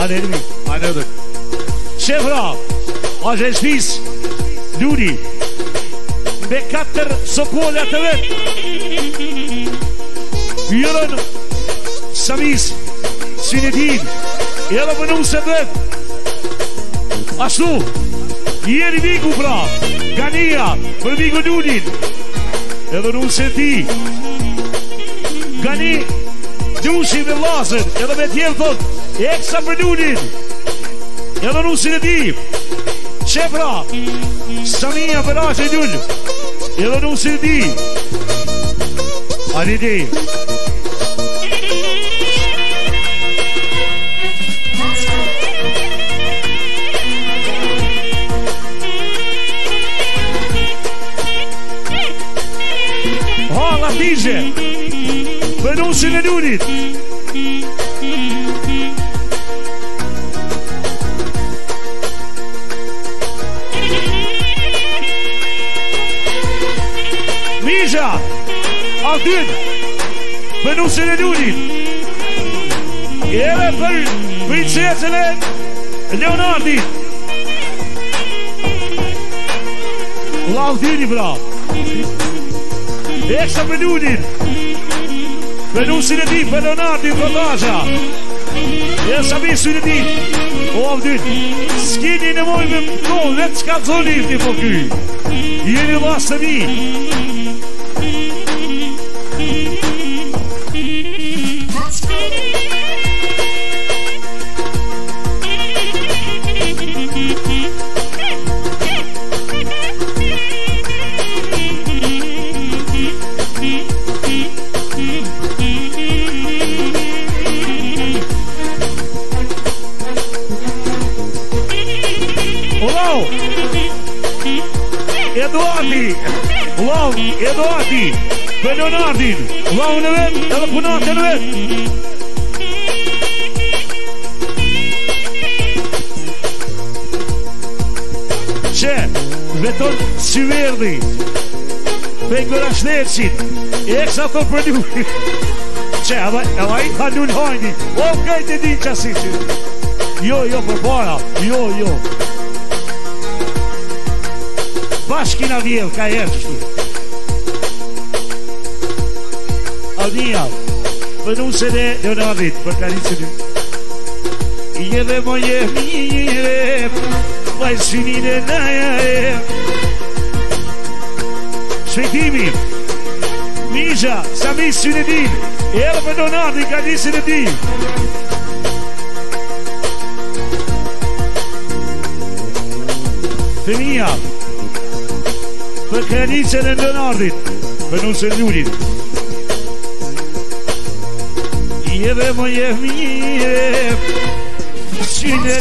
Halleluja. Halleluja. Shefra, a që shpis, Luni, me 4 sokolla të vetë. Jërën, Samis, Sinedin, edhe më nuk se vetë. Ashtu, jeri viku pra, Gania, për viku Lunin, edhe nuk se ti. Gani, Dushi me lasën, edhe me tjerë thot, eksa për Lunin, edhe nuk se ti. Qepra, Samia për ashe Lun, edhe nuk se ti. Alidi. Latizhe për nusin e Lunit. Misha Aldyn për nusin e Lunit. Edhe për princesën e Leonardit. Aldyni bra. Eksa për Lunin, për nusin e ti, për Leonardin, për Tasha. E Sami së në ti. O Avdyn, s'kini në mojnë me më vetë s'ka të zonit një po kuj. Jeni lasë të mi. Eduardi, për Leonardin, lau në vetë, edhe punate në vetë. Që, veton Syverdi, pengër ashtecit, eksa të për Lunin. Që, edhe i ka Lun hajni, o kajtë e din qasisit. Jo, për para, jo. Bashkina vjellë, ka jeshtë shtu. Alnia, për nusën e Leonardit, për karicën e. I edhe moje mire, vaj synin e naja e. Shvetimi, Misha, Sami Synedin, edhe për Leonardit, karicën e ti. Femia, për karicën e Leonardit, për nusën e Lunin. Jeve moje mire, syne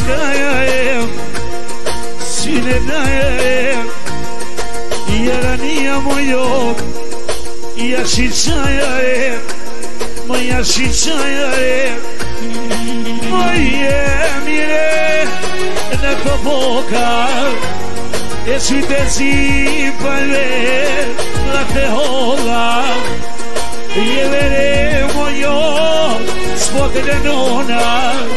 daja e, Jerania mojo, jashicaja e, moja shicaja e, moje mire, në të boka, e syte si pëve, la te hola, Jevere mojo, spote le nona,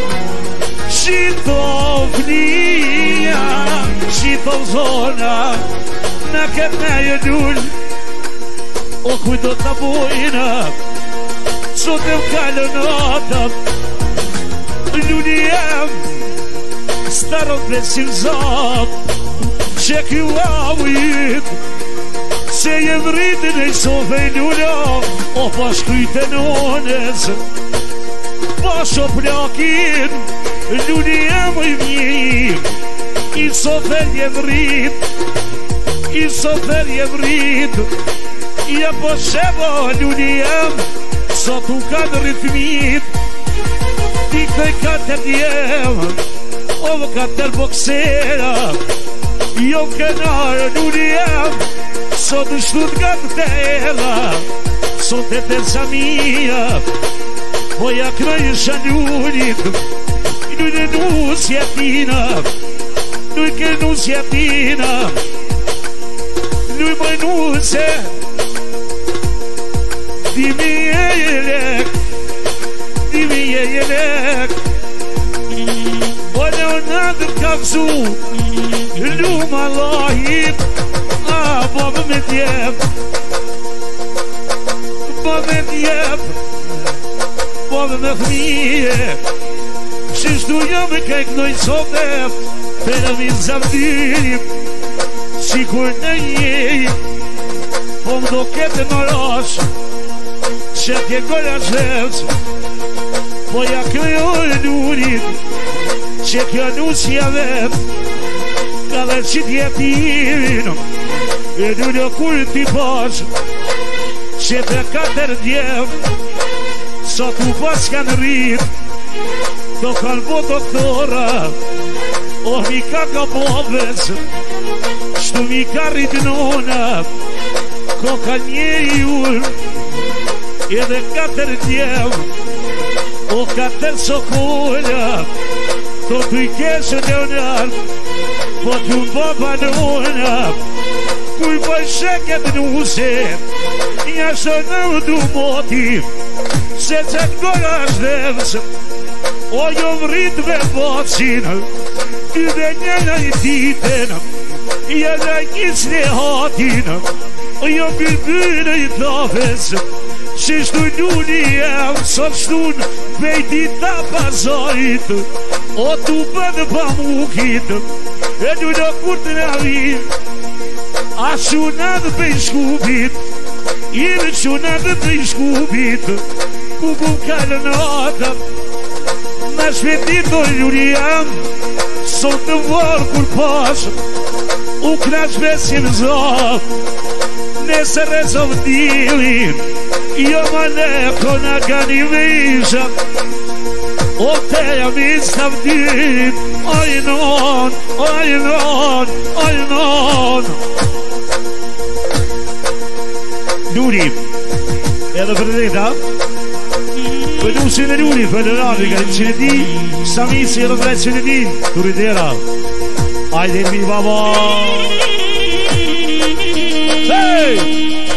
Shitofnia, Shitofzona, na këtë na jëdull, o kujdo të bujna, sot e m'kallë natëm, Luni jem, starën presim zot, që kjo avujit, se je vritin e sofe Luna, o pa shkryte nënës, pa shoplakin, Luni e mëj mjim, i sofer je vrit, ja po sheba Luni e më, sot u kanë ritmit, ti këj 4 djem, o më 4 boksera, jo kënarë Luni e më, sot në shtut nga të tela, sot e të Samia, po ja kënaj shanunit, nuk e nusjetina, nuk e nusjetina, nuk më nuse, dimi e jelek, nadër ka gëzu Lumë Allahit A babë me t'jep Babë me t'jep Babë me fëmije Qishtu jam e kejk nojnë sotet Për mi zavdirim Si kur në njej Po më do kete në rash Që t'je golla zhevës Po ja kryoj lurit Që kjo nusja vet Ka dhe që t'jetirin E dullë kur t'i pash Që të 4 djev Sot u pas kanë rrit Do kanë bo doktora O mi ka bobes Shtu mi ka rrit nona Ko ka njeri ullë Edhe 4 djev O 4 sokolla To t'u i keshë Leonard Po t'u m'baba nona Kuj po sheket nuse Nja shtë në du moti Se qëtë goja shdevës O jo vrit me bocin Ty dhe njëna i titen Jena njës në hatin O jo bilbynë i thafes Që shtu njuni jem Sot shtun bejti ta pasajt O tu bëdë pa mukit E du në kur të në vit A shunat për shkupit Irë shunat për shkupit Ku ku kallë në atëm Në shpetit do njuni jem Sot të vorë kur pas U knash besim zot Nëse rezov dilin Jo ma ne kona gani visha O te jam i stavdit Ajnon, ajnon, ajnon Nuri Edhe për të dhejta Për nusin e Nuri Për në radi ka në qenedi Samisi edhe drejt qenedin Turidera Ajde mi baba Hey!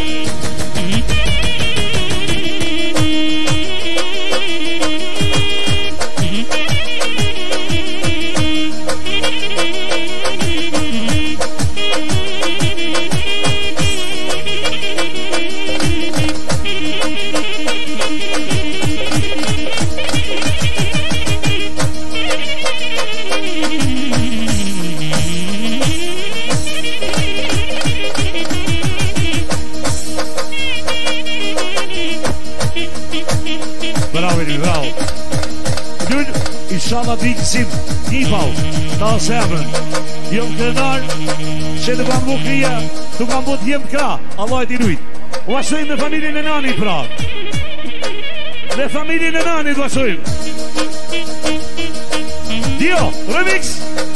Inshallah dikësim një pau Ta sebën Jo më krenar Që të kam bu krija Të kam bu t'jem kra Allah e t'inujt U ashtojmë me familin e nanit pra Me familin e nanit u ashtojmë Dio, remix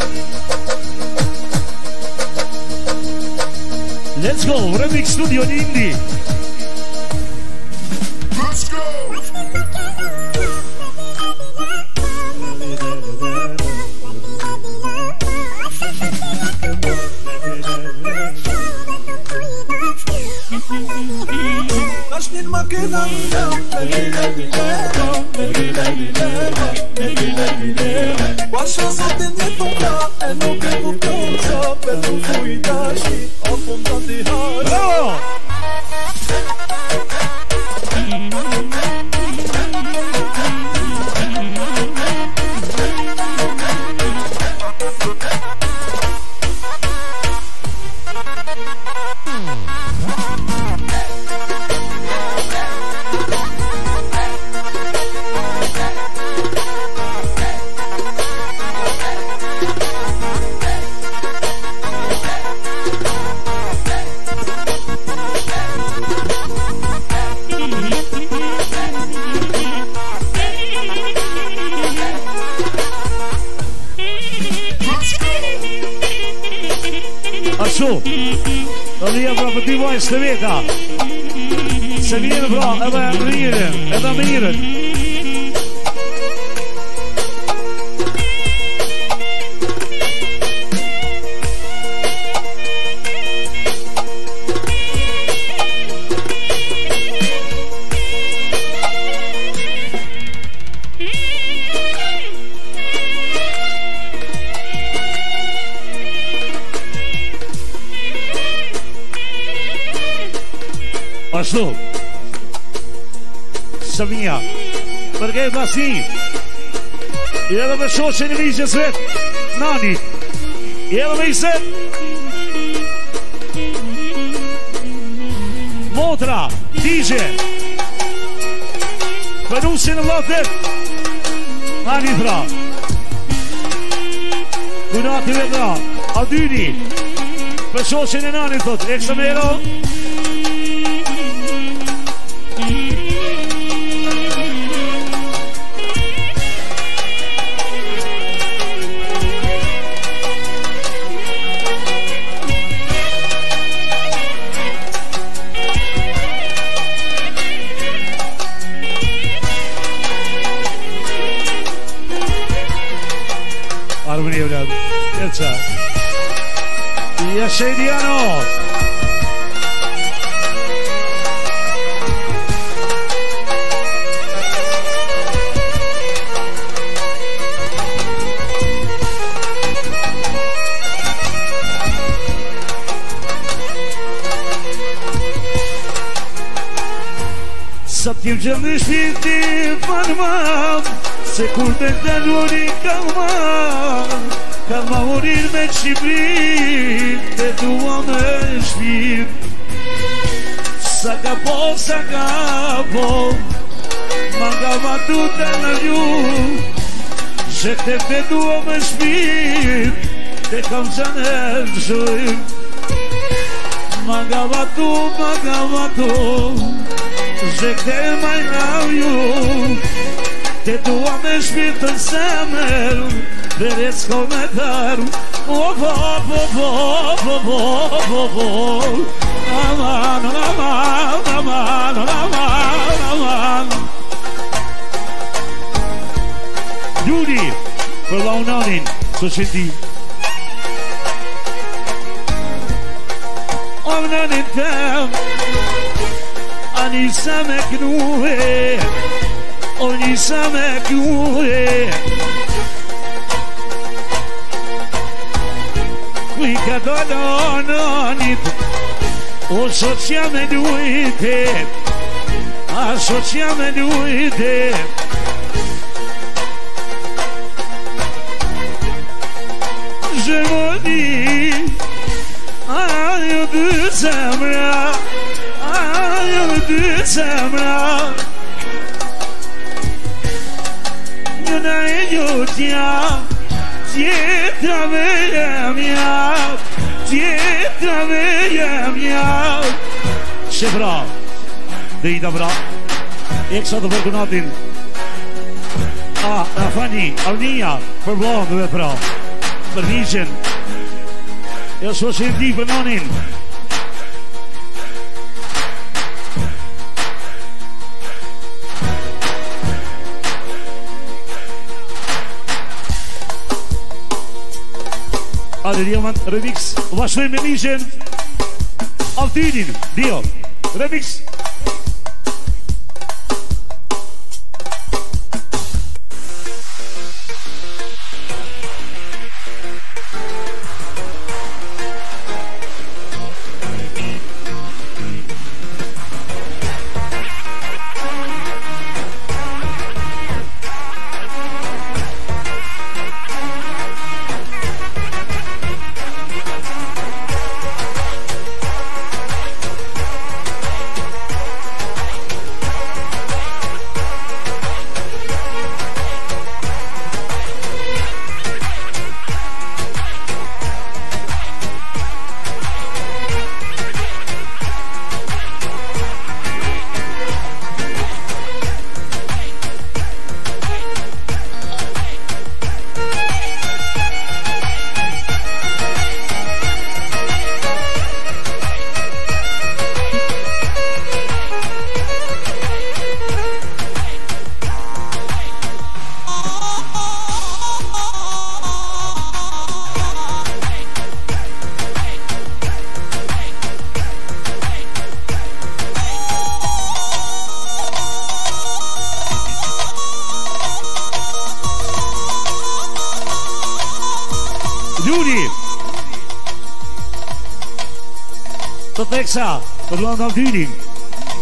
Let's go, remix studio Nindi Let's go Ashnin makina Washa zotin një tonka E nuk e kupton qa Për të fuj dashi O funda t'i hash Ashtu Do dhja pra për t'i vajnë së veta Se vjenë pra edhe mirën Edhe mirën Ashtu Samia Përket Nasi I edhe me shoqen I miqës vet Nani I edhe me Iset Motra DJ Pënusin në lotet Nani thra Kunati vetra Adyni Për shoqen e Nani thot Eksamero Shediano Sa t'jem gjëm në shpirti Fanëmam Se kur të daluri kalmam Ka ma urir me Shqipri Te dua me shpir Sa ka po Ma ka batu të në ju Se te dua me shpir Te kam qanë shujr Ma ka batu Se te maj nga ju Te dua me shpir të semer Verec komentar Aman Juni Për launanin Së shëndi Launanin tem Anisa me knuhe Anisa me knuhe Qui ka dononit O socia me duite A socia me duite Je me dis Ajo dy zemra Ajo dy zemra Njëna e njëtja Tjetra me jam Shefra Dhe i të bra Eksa të përkunatin Rafani, Arnia Për blondë dhe pra Për njëshen E shko që i di për nanin Ade Diamant Remix Vazhdojmë me mishen Altinin Dio Remix Të teksa, për luan të dynin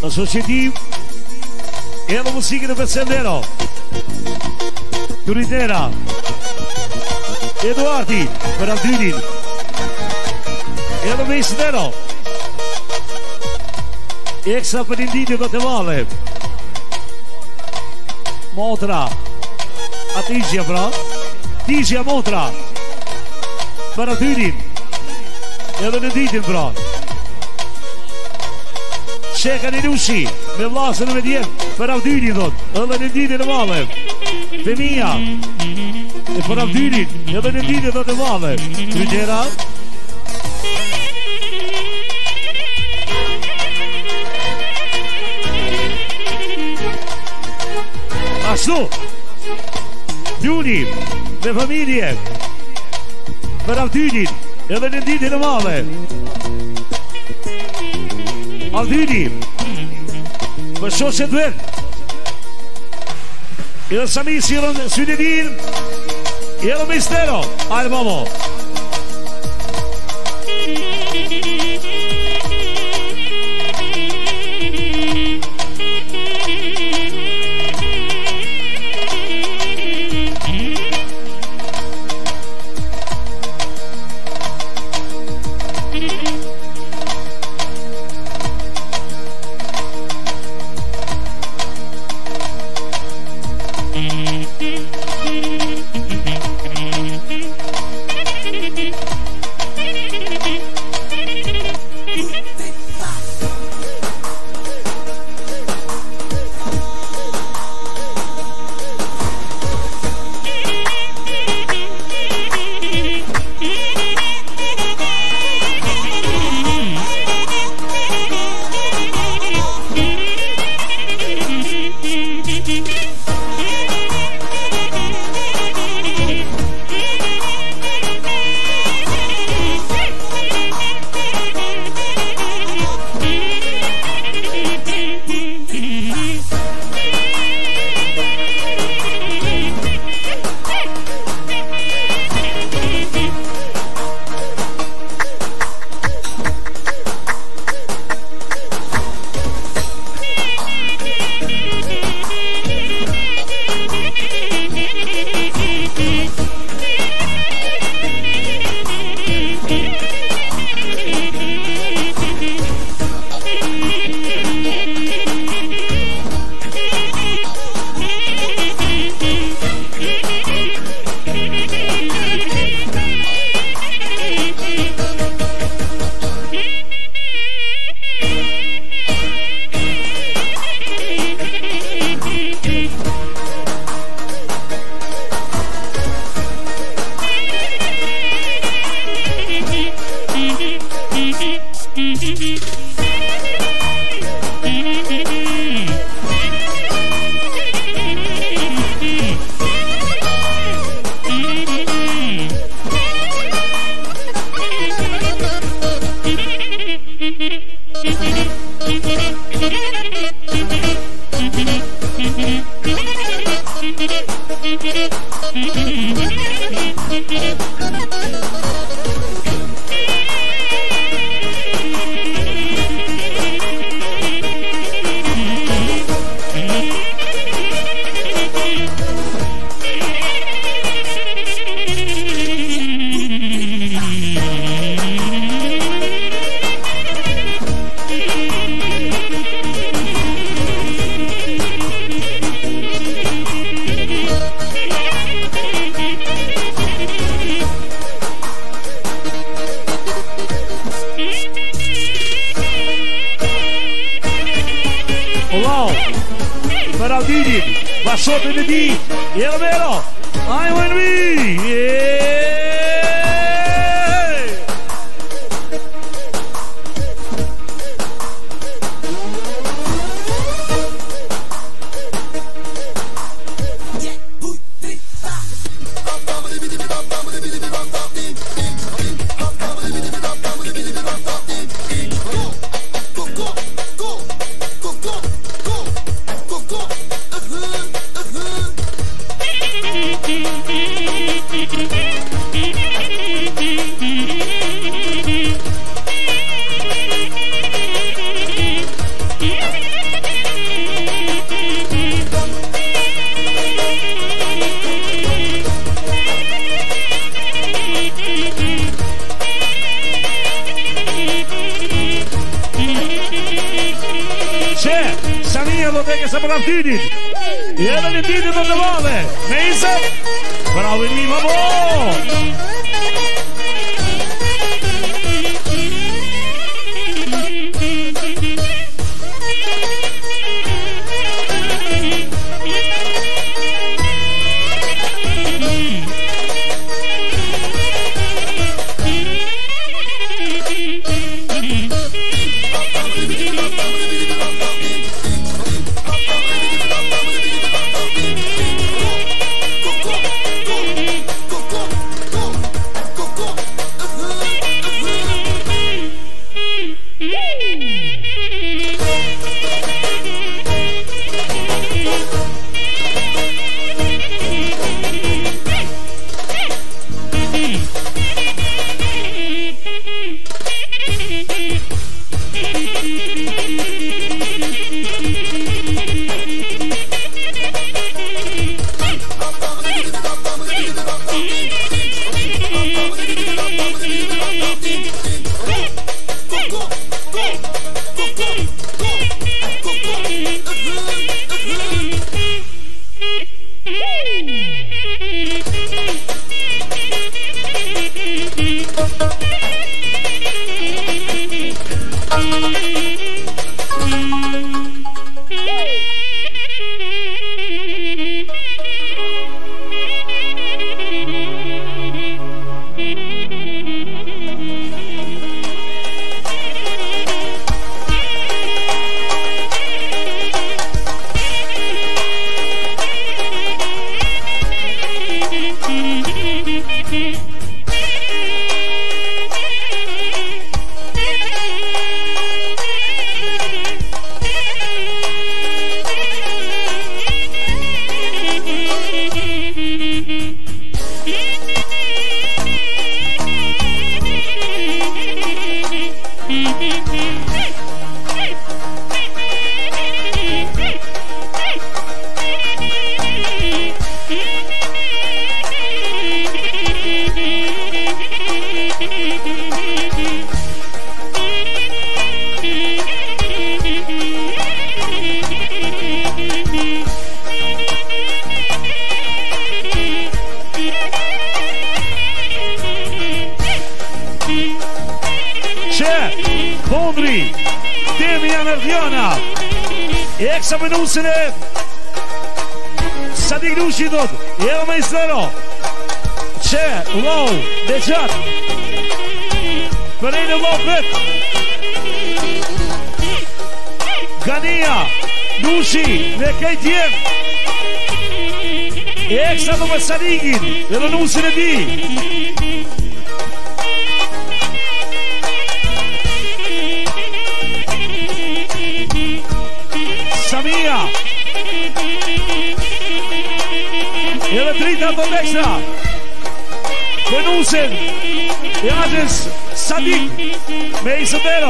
Associativo e la musica del Sendero Turitera Eduardi per Aldudin e la Mesnero Extra per Indino Guatemala Motra Atizia bro Tizia Motra per Aldudin e la Indino bro Checa Nenusi, me lasă în vedere, fără Aldudin, ăla ne dine de male. Femia, e fără Aldudin, ăla ne dine de male. Trinera? Ashtu, Duni, de familie, fără Aldudin, ăla ne dine de male. Aldudin për shoqe duen edhe Sami sirën Sydedin edhe Mistero ajde mamo Sotto di D, è vero, I win me, yeah. Eksa për Aftynin. Edhe Lindini do të madhe. Me isë. Bravo Lima bo. Eksa me nusin e Sadik Nushi dot Evo me Islero Që, wow, dhe qatë Përrejnë wow vet Gania Nushi me kejt jem Eksa do me Sadikin Edhe nusin e di Samia Edhe drita do ekstra Venusin E Ajes Sadik Me Isabero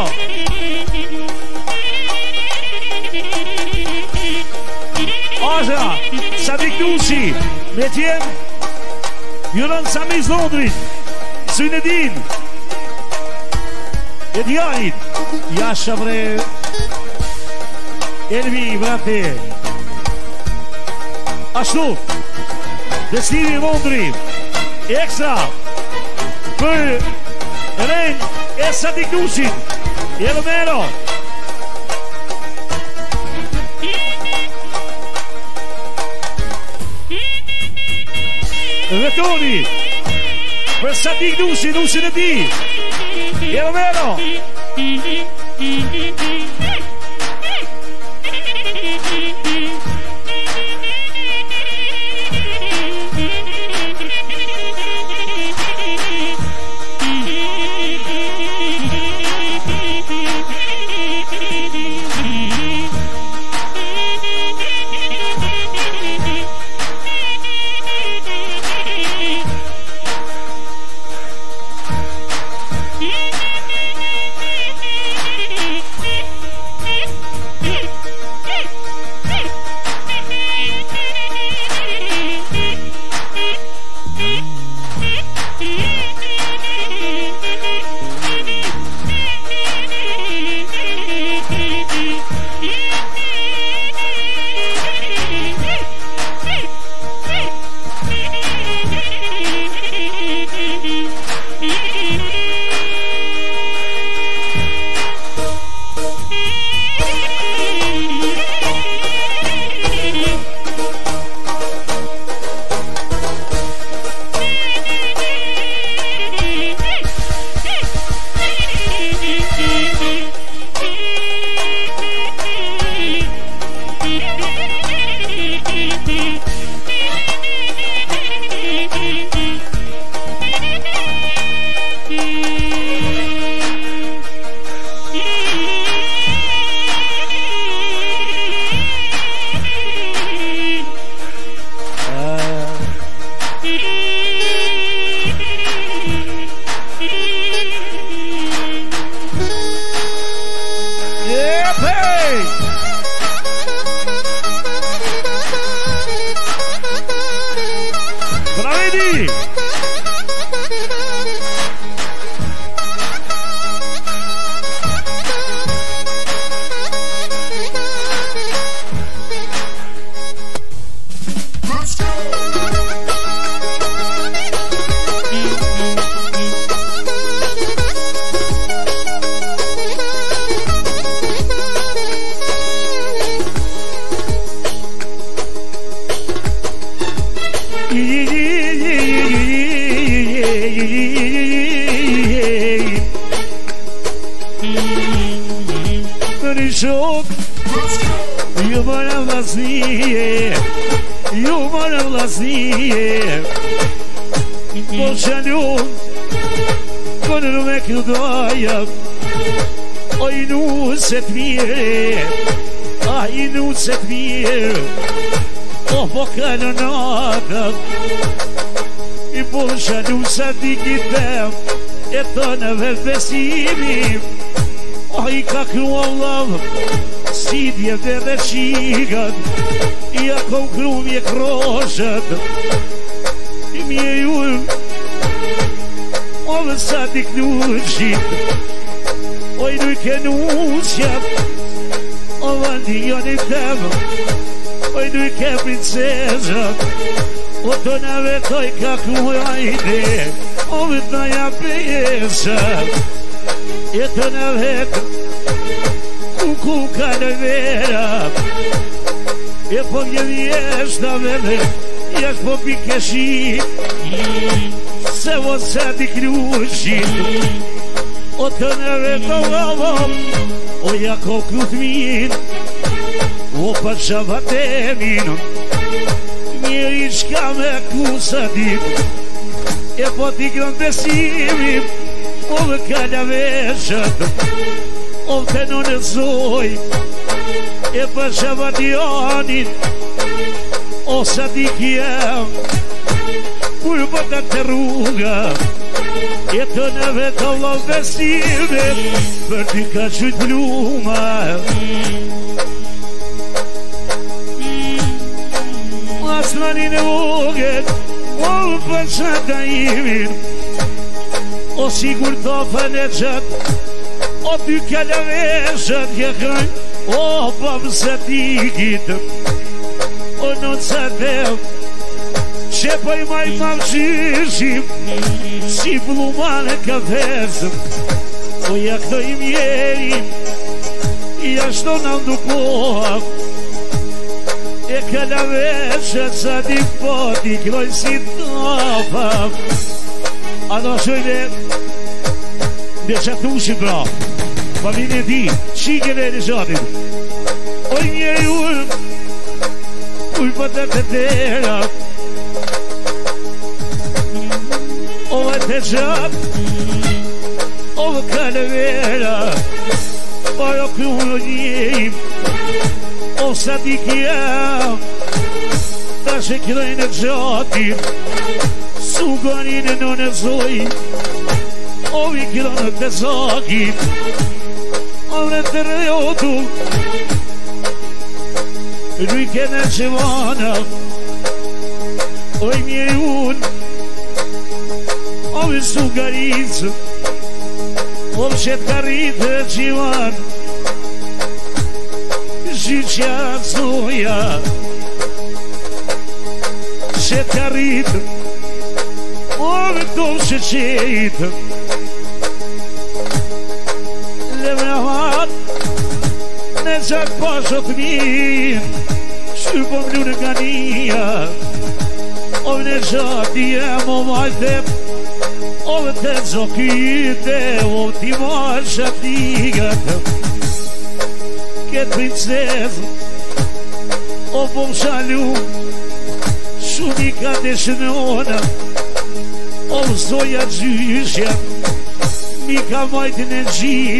Aja Sadik Nushi Me tjem Jurën Samis Londrit Synedin Edjanit Jasha vre Elvi vrate Ashtu Destini Londri Ekstra Për Ren E Sadik Nushi Elomero Vetoni Për Sadik Nushi Nushi në di Elomero Deixa tu și bra Famine di Cigele de jodin Oi Ui patatera O atejat O calavera O cruni O sadikia Da se krene jati Suganine non e zoi Ovi kilone te zagi Ale te reotu Lui che ne cevana Oi miei un Ovi sugarizu Ovi šetkarite civan Žičja zuja Šetkarite Ovi to šećejite Necak pošot min Šupom ljudganija Ov necak jem ovajte Ov te zokite Ov ti maša tigate Ket princeza Ov bom šalju Šunika dešnona Ov zoja džušja Mika majtine gjip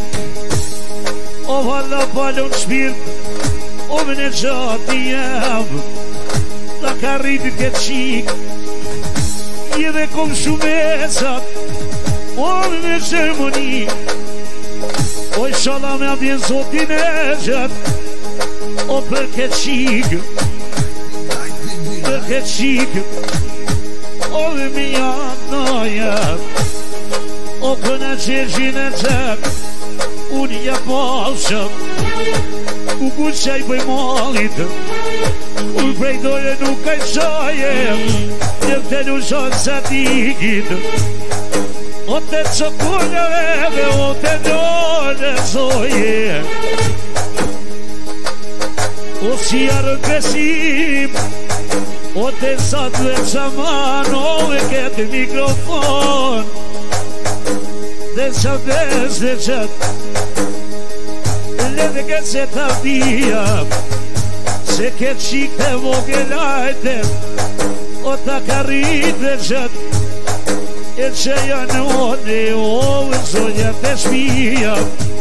O valla palon shpirt O vene gjati jem La ka rritit këtë qik Jeve kom shumesat O vene ceremoni O shala me abjen zotin e gjat O për këtë qik Për këtë qik Ove mi jatnoja O këna qeshin e qep Unë ja pashëm U kushaj bëj malit Unë prej dore nuk kaj shaje Një të në shonë sa digit O të qokulleve O të nore zoje O si arë besim O të satë dhe qaman O e këtë mikrofon Dhe qabes dhe qatë Leve këtë se të vija Se këtë qikë të vogelajte O të karit dhe qatë E që janë one O e zonja të shpija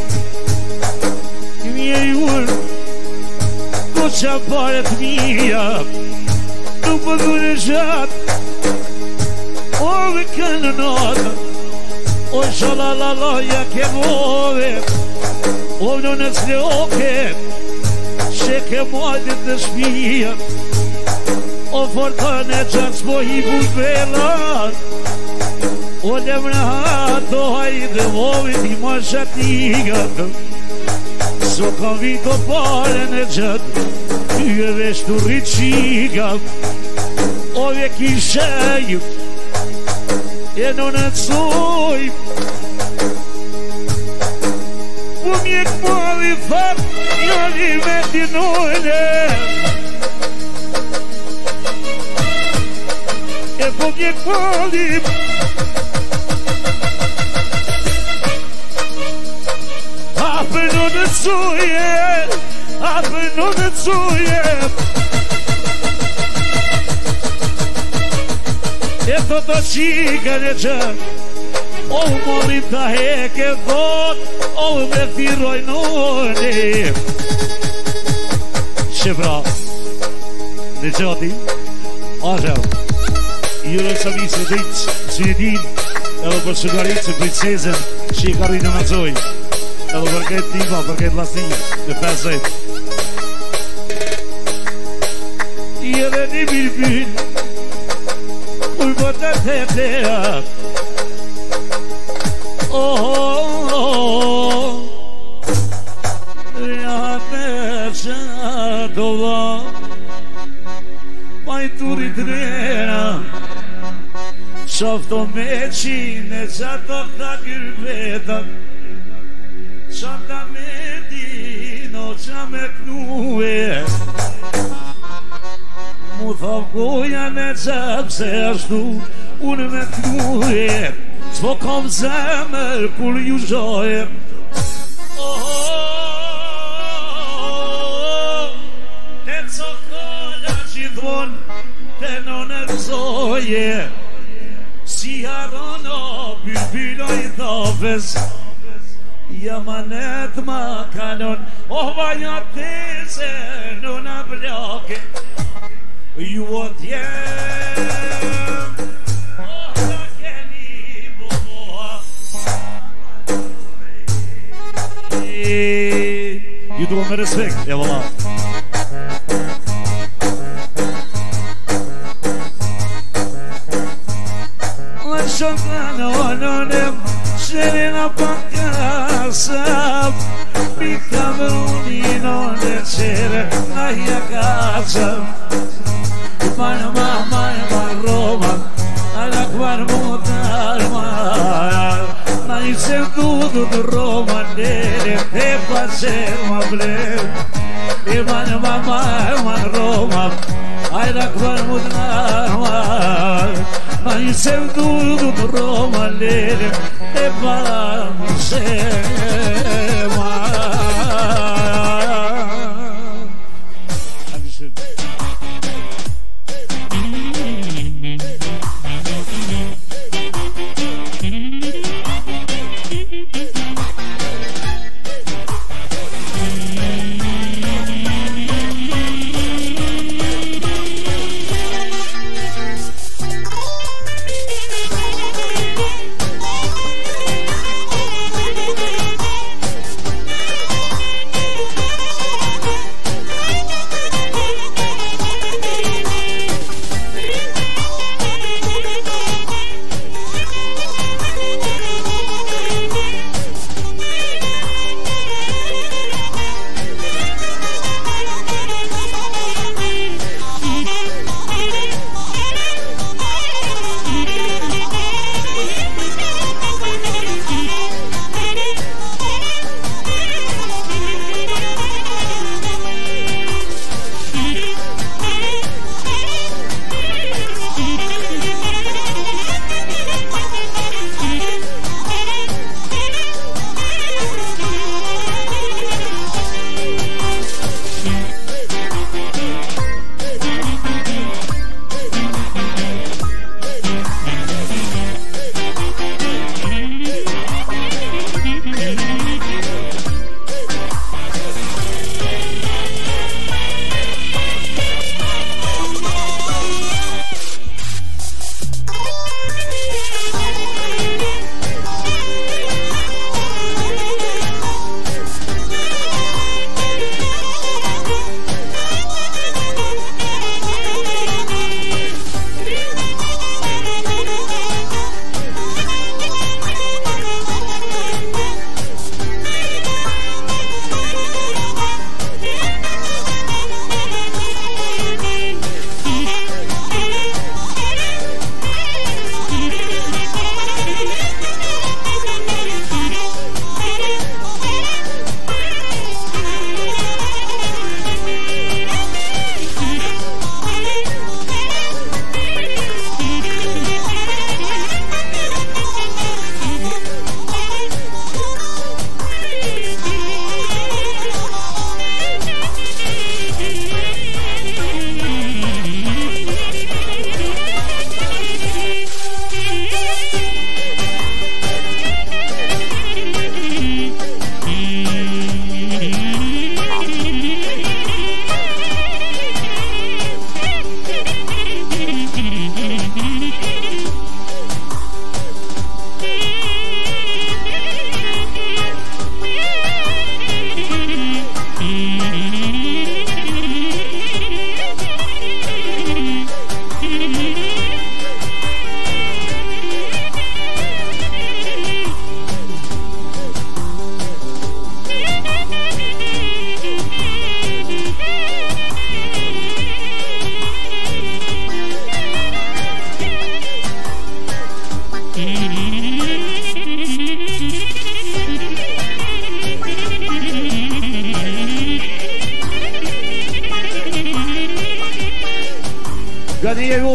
Mje jurë Ko që paret mija Nuk më dhune qatë O e kënë natë O shalalaloja ke vove O në në të oke Që ke majtë të shpija O fortën e qatë s'po i bushbelat O lemra hato hajde vovit i ma shatigat So kam vito pare në qatë Ty e veshtu rriqigat O ve kishej E në në të soj Po mjek mali thap Njali me t'inojne E po mjek mali Apë në në soje Apë në në soje E të të qikën e që O molim të heke thot O me thiroj nëni Shqipra Në gjati Ashem Jure së misë të ditë Që i din Edhe për shugaritë që princezën Që i ka rritë në zoj Edhe për këtë tipa Për këtë lasni Në 50 I edhe një bilbil Uj bëtë të të Ja me që do dha Pajturit rena Shofto me qine Qato këta kërbetat Qata me dino Qa me knue Mu thov goja në qep Se ashtu unë me knue S'po kom zemër kur ju zhoje Te cokolla gjithmon Te nënër zoje Si harono Bylbyloj thafes Jamanet ma kanon Vaja tese Nëna bloke Ju o t'jem ta keni boha Ju t'u me respekt, e vëlla Në shënë në ononim Sherina pakasab Pika vrunino në qere Nahja kasab Marma Roma Alakbar mutarma Na i se dudu të Roma Nere te paser ma ble I marma Roma Alakbar mutarma Na i se dudu të Roma Nere te paser ma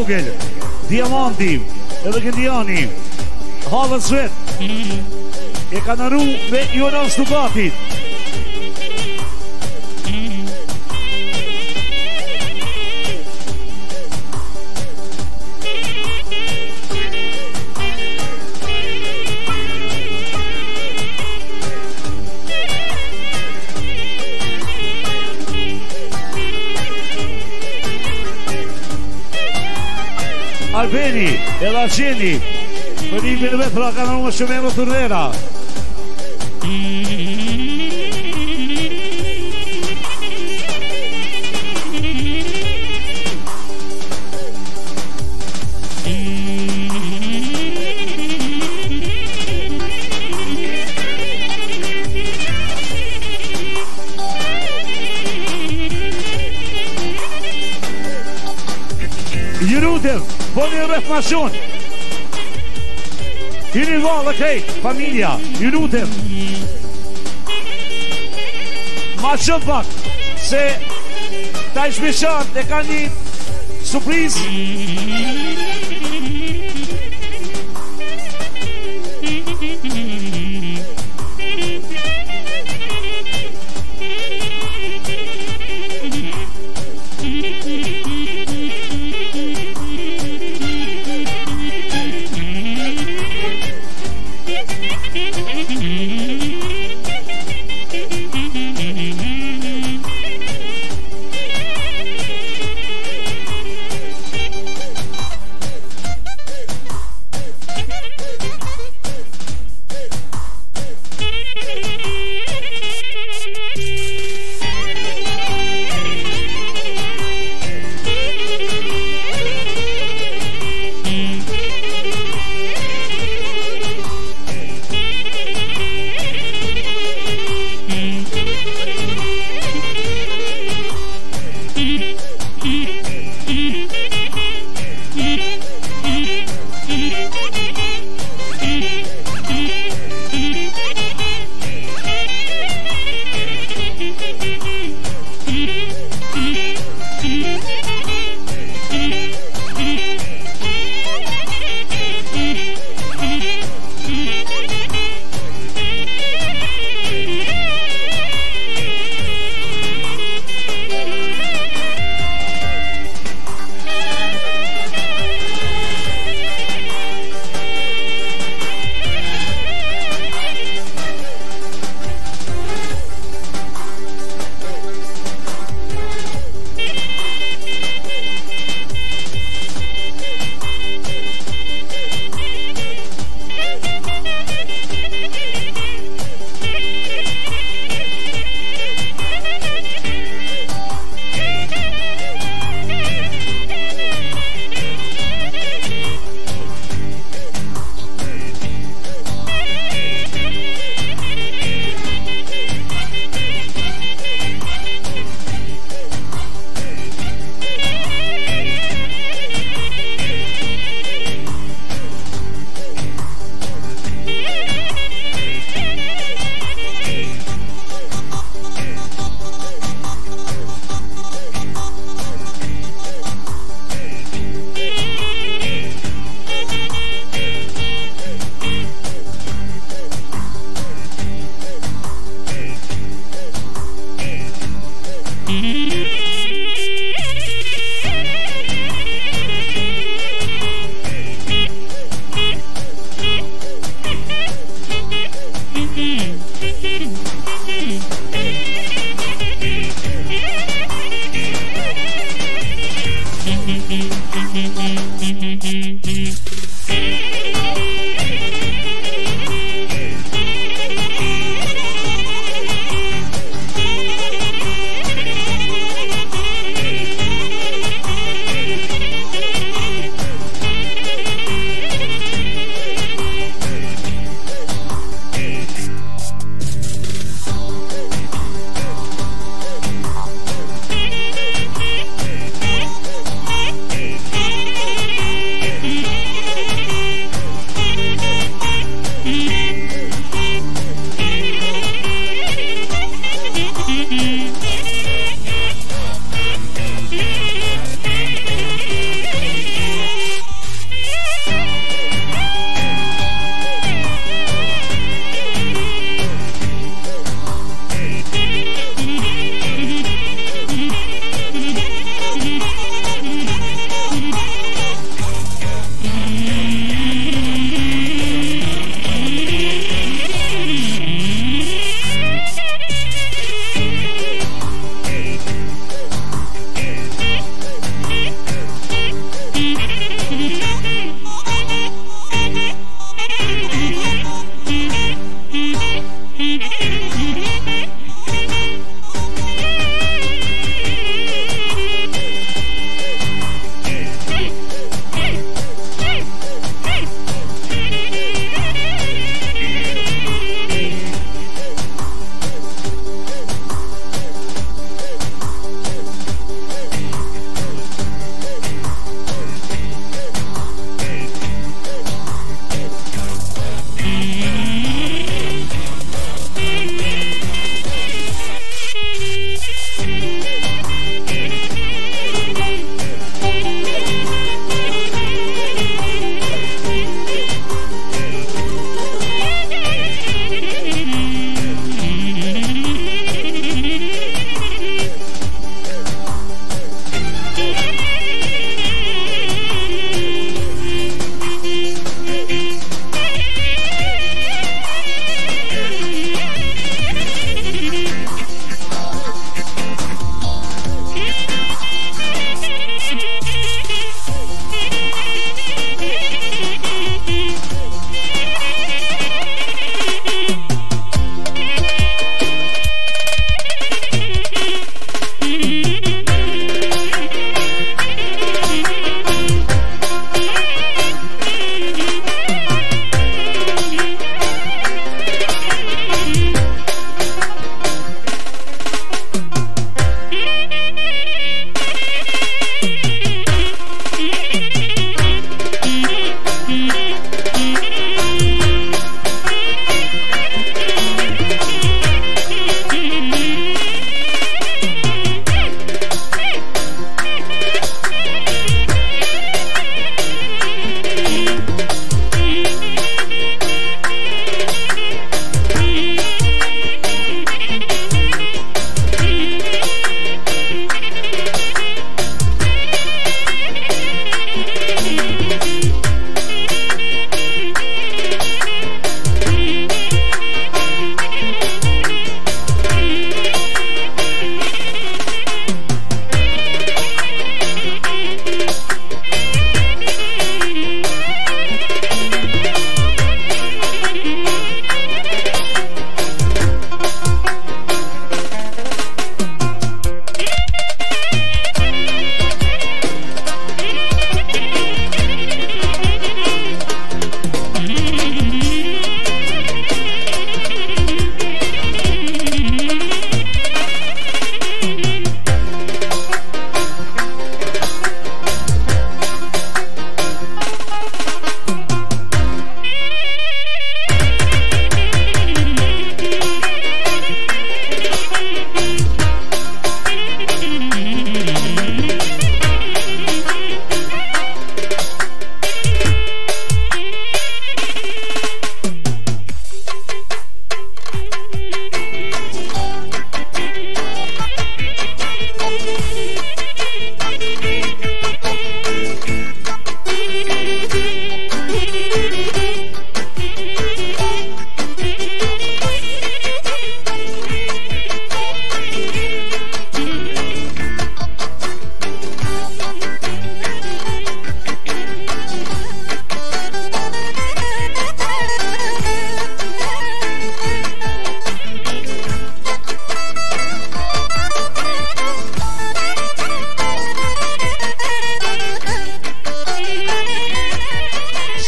vogël, Diamanti, edhe Gëndiani, halën svet, e ka nëru me Jonas Stukatit. Albeni, Elacini, për një mirë vetë, pra ka në më shumë e më turnera. Jërudem, po një reformacion. Hini valë krejt, familja, ju lutem. Ma shumë pak, se ta i shmishan e ka një surpriz.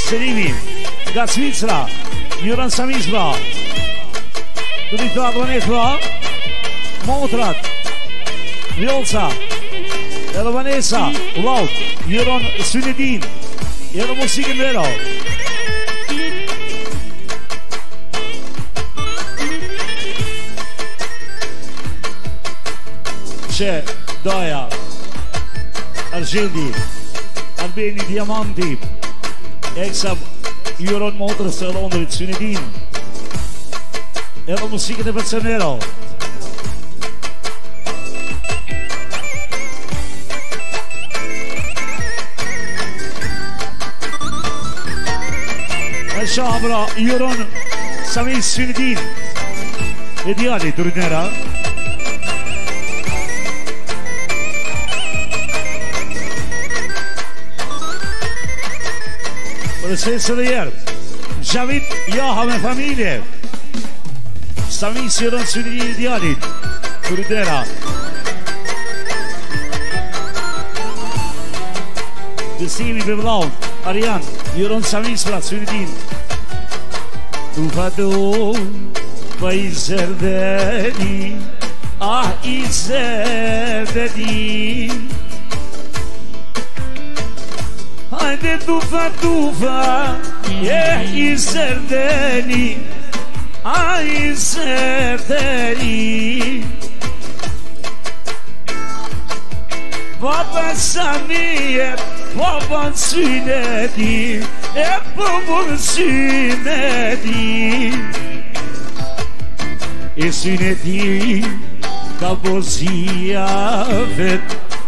Selimi, nga Zvicra, Juron Samis pra. Të di të adronet pra, Motrat, Vjolca, edhe Vanessa, Laut, Juron Synedin, edhe musikën vero. Që Daja, Argjeldi, Albeni Diamanti, Eksam, Juron Motrës e Londrit, Synedin, edhe musikën e personero. E shabra, Juron Samis Synedin, e djali të rritnera. Për sesë dhe jerë, Gjavit Jaha me familje, Samis Juron Synedin e djalit të rritnera. Gësimi për vlau, Arjan, Juron Samis pra Synedin. Tu fatu pa i zerdeni, ah i zerdeni. Hajde tufa, i zerdeni, ah i zerdeni. Baba Samije, baba Synedi, e babun Synedi. E Synedi ka bozia vet,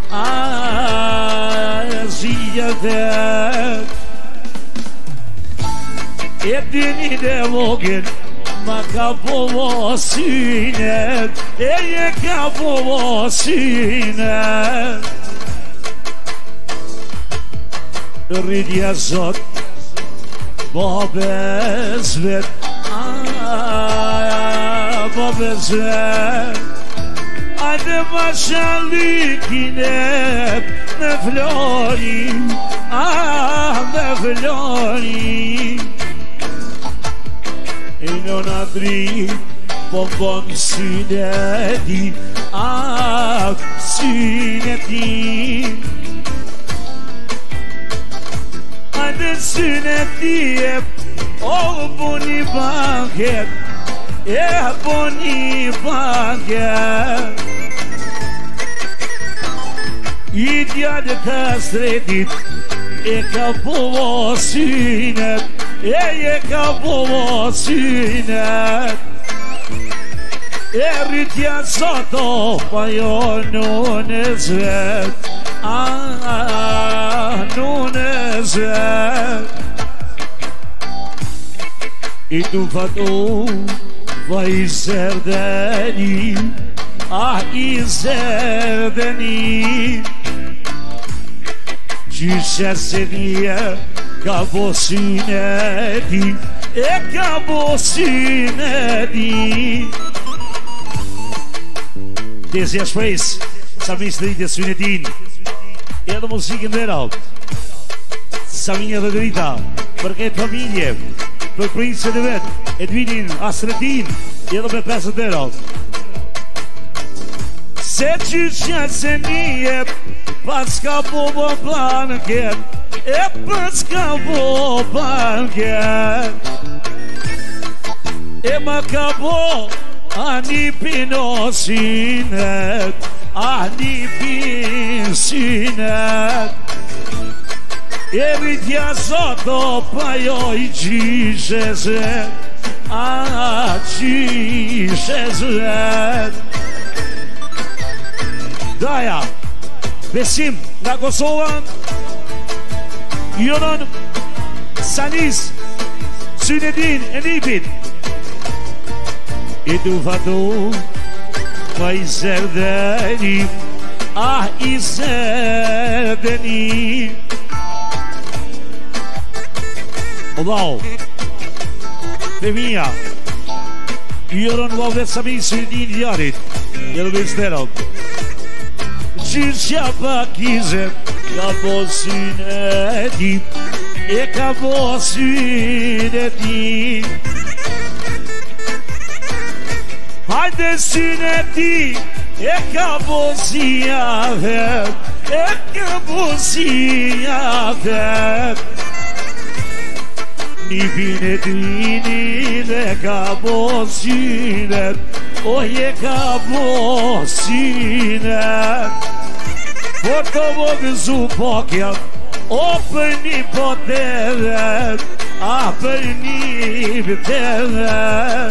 zia vet. E dini dhe vogën, ma ka bovo Synet, e je ka bovo Synet. Rridja zot, babes vet, babes vet. Hajde ma shalikin e me flori, me flori. E non adri, po bon Synedi, Synedi. Hajde Synedi o boni banket, boni banket. I djallë të sredit, e ka bovo Synet, e ka bovo Synet. E rritja soto, pa jo nunes vet, nunes vet. I tu fatu, va i zerdeni, i zerdeni. Gjyshe se një ka bo Synedi, e ka bo Synedi. Desja shprejs, Samis Rritje Synedin, edhe musikën vera, Saminja dhe Drita, për këtë familje, për prinsët e vetë, Edvinin, Asretin, edhe me 50 vera. Se gjyshe se një pas ka bobo banket, pas ka bo banket. E ma ka bo ani pino Synet, ani pin Synet. E rritja soto pa jo i gjyshe zet, gjyshe zet. Daja, Besim nga Kosova, Juron Samis Synedin e Nipit. I tu fatu pa i zerdeni, i zerdeni. Odao, Femija, Juron Valvet Samis Synedin djarit, edhe Besterot. Gjysha pa kizet, ka po Synedi, e ka bo syne ti. Hajde syne ti e ka bo zia vet, e ka bo zia vet. Një pine t'ini dhe ka bo synet, oje ka bo synet. Por të vëgëzu pakja, o për një potere, a për një vëtere.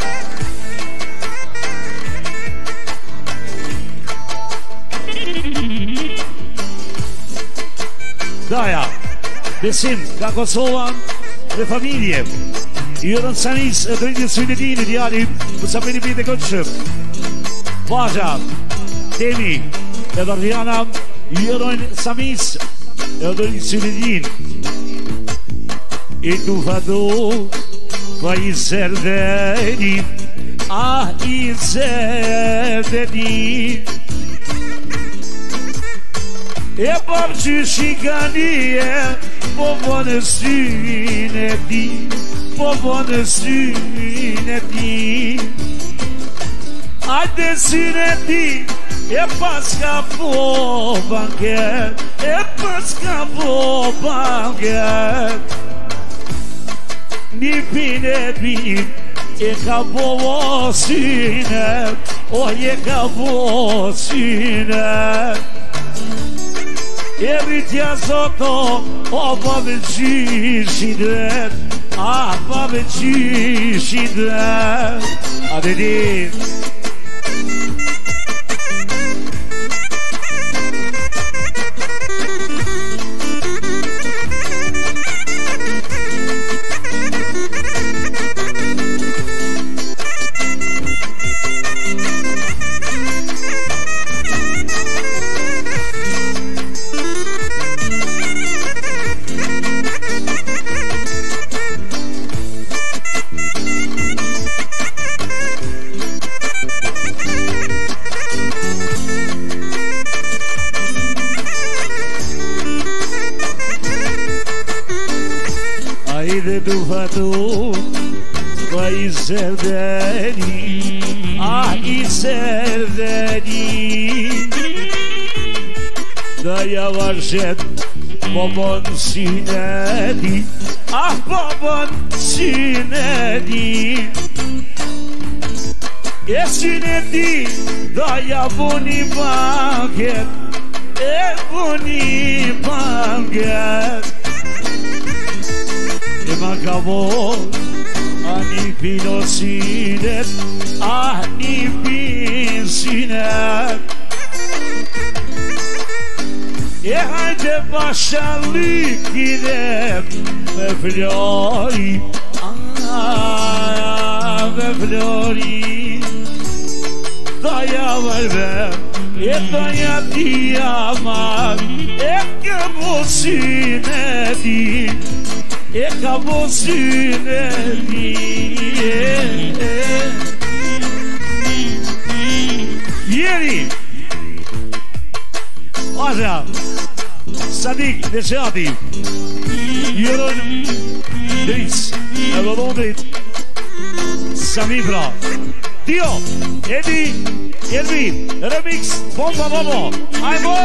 Daja, besim ka Kosova dhe familje. Jërën Sanis e të rritje Synetin e djali për sa për një pite këtëshëm. Vaja, Temi e Dardiana, jërën Sanis e të rritje Synetin. E tu fado, pa i zerdeni, a i zerdeni. E parë që shikanie, po në syne ti, po në syne ti. Ajde syne ti, e pas ka po banket, e pas ka po banket. Një pine ti, e ka po syne, o e ka po syne. E rritja zoto, o pa me qyshi dret, a pa me qyshi dret. A dhe di pa i zerdeni, a i zerdeni. Da ja varshet, po bon syneti, ah po bon syneti. E syneti, da ja buni banket, e buni banket. E ma ka bo, a një pino synet, a një pin synet. E hajde bashallikine me flori, me flori. Daja vërbe, e daja diamant, e këmo syneti, e ka bo syneti. Jeri Aja Sadik Neshati, jërën Dris e vëllonit Samibra, Tio Edi Elvi Remix Bomba Bobo Ajmo.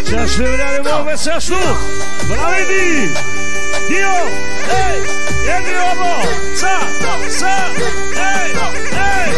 Just live that evolve essa su. Bravi! Dio! Hey! Egri obo! Sa! Hey! Hey!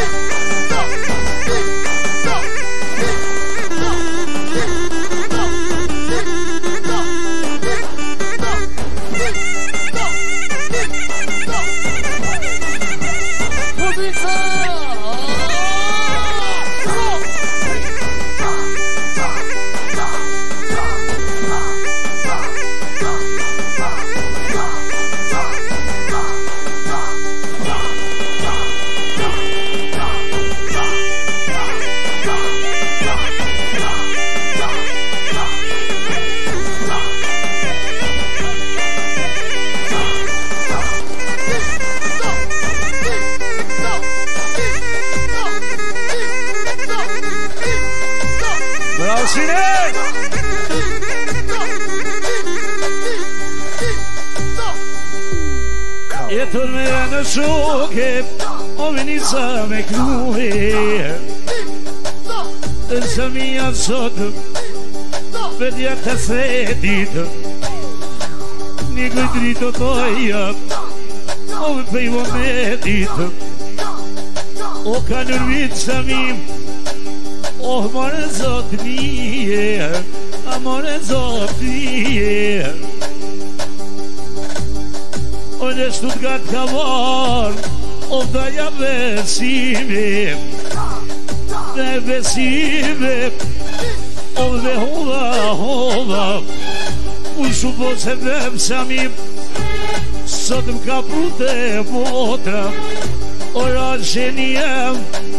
E tornerà nel suo che ho venuto me crue Essa mia sotto vedi a te sedito Nico dritto toia ove bevo medito O canurvizza mi O amore sotto mie Amore sotto mie Olha Stuttgart ka var O daja besime Dhe besime O dhe hova U shubo se vemsa mi Sot m'ka prute motra Ora gjeniem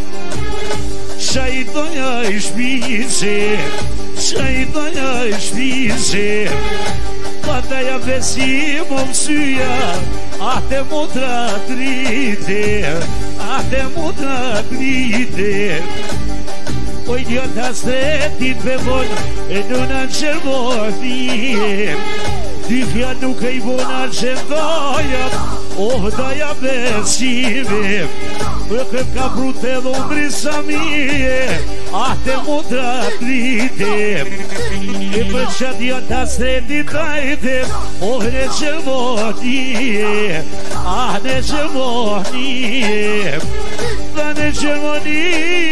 Shajtonja I shpise Shajtonja I shpise Pataja besim o mësyja Ate motra drite Ate motra drite Oj djota stretit bevon E duna qërmoni Dy fja nuk e I bona qëndoja Oh daja besime E këm ka brute dhondri sa mije Ate motra drite E për që djota stretit dajte Oh në qërmoni Në qërmoni Dhe në qërmoni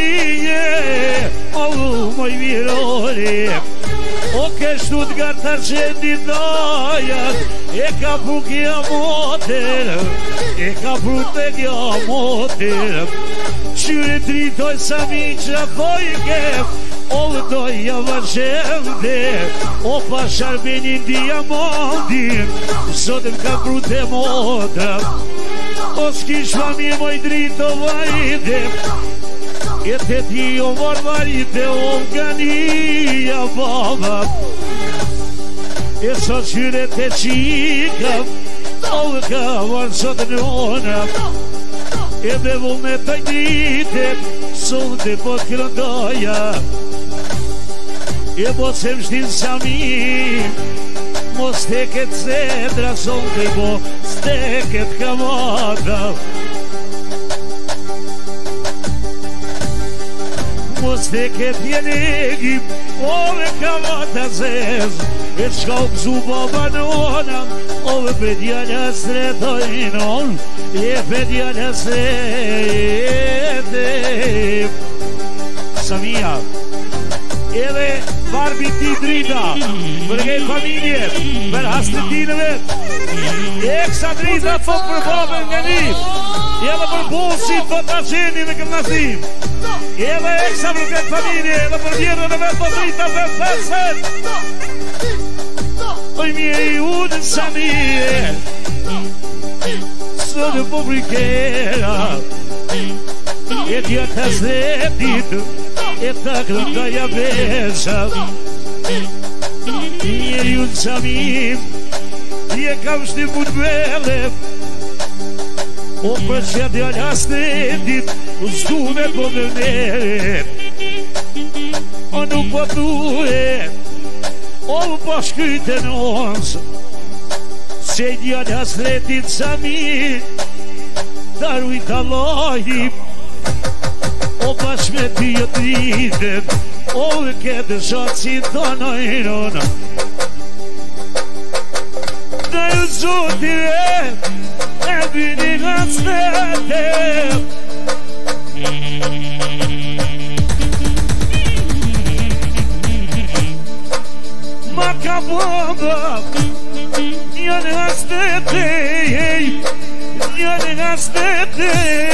Oh moj virore O ke Stuttgart arqendit dajat E ka pru kja moter E ka pru të kja moter Qyre dritoj sa mi që thojke O doja vazhemde O pa sharbenin diamondin Zotem ka pru të motra O s'kish fami moj drito vajde E të ti o varvarite o ganija baba E so qyre të qika O ka varë sot në ona E bevu me të drite Sonde po t'kërëndoja E po se mshtin sa mi Mos te këtë zedra Sonde po s'te këtë kamata Mos te këtë jenegi Ove kamata zez E qka u këzu baba nona Ove pedjala stretojnon E pedjala strete Samia Edhe barbi ti drita Për kej familje Për hasëtinë vet E kësa drita thot për babën nga një Edhe për bosit për të qeni dhe këmnasim Edhe e kësa për kej familje Edhe për vjerën e vet për drita për feset Oj mje I unë sa mje Së në po brikera E tja të sretit E ta këndaja besa Njeri unë sa mim Je kam shtipun vele O për që t'ja sretit Zdu me po me meret O nuk po duhet O po shkyte në onës Se t'ja sretit sa mi Darujt Allahi O bashkë me ty o dritet Ove këtë shoci donojnë Në ju zotive E bini nga cnete Ma ka bomba Janë nga cnete Janë nga cnete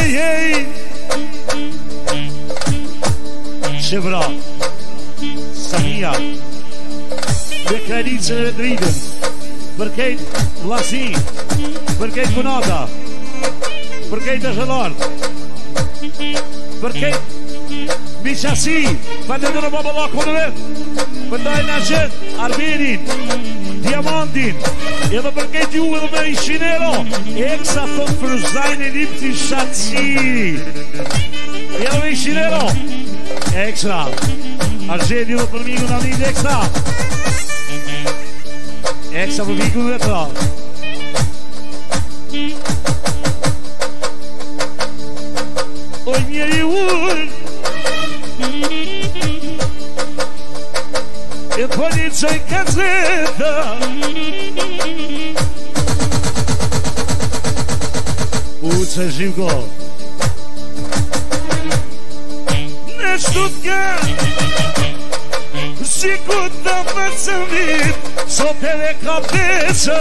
Shevra Samia Dhe kralicën e dritën Përkejt vlasi Përkejt punata Përkejt të shëllartë Përkejt Mishasi Për të në babalako në vetë Përndaj në gjithë Armenin Diamantin Edhe përkejt ju edhe me i shinero Eksa thot fërëzajnë e lipti shatësi Edhe me i shinero Ekstra Argjedi dhe për miku në një ekstra Ekstra për miku dhe të Oj njeri ullë E për një qoj kazeta U që zhivko Stuttgart Si ku të përcën vit Sot e dhe kapesa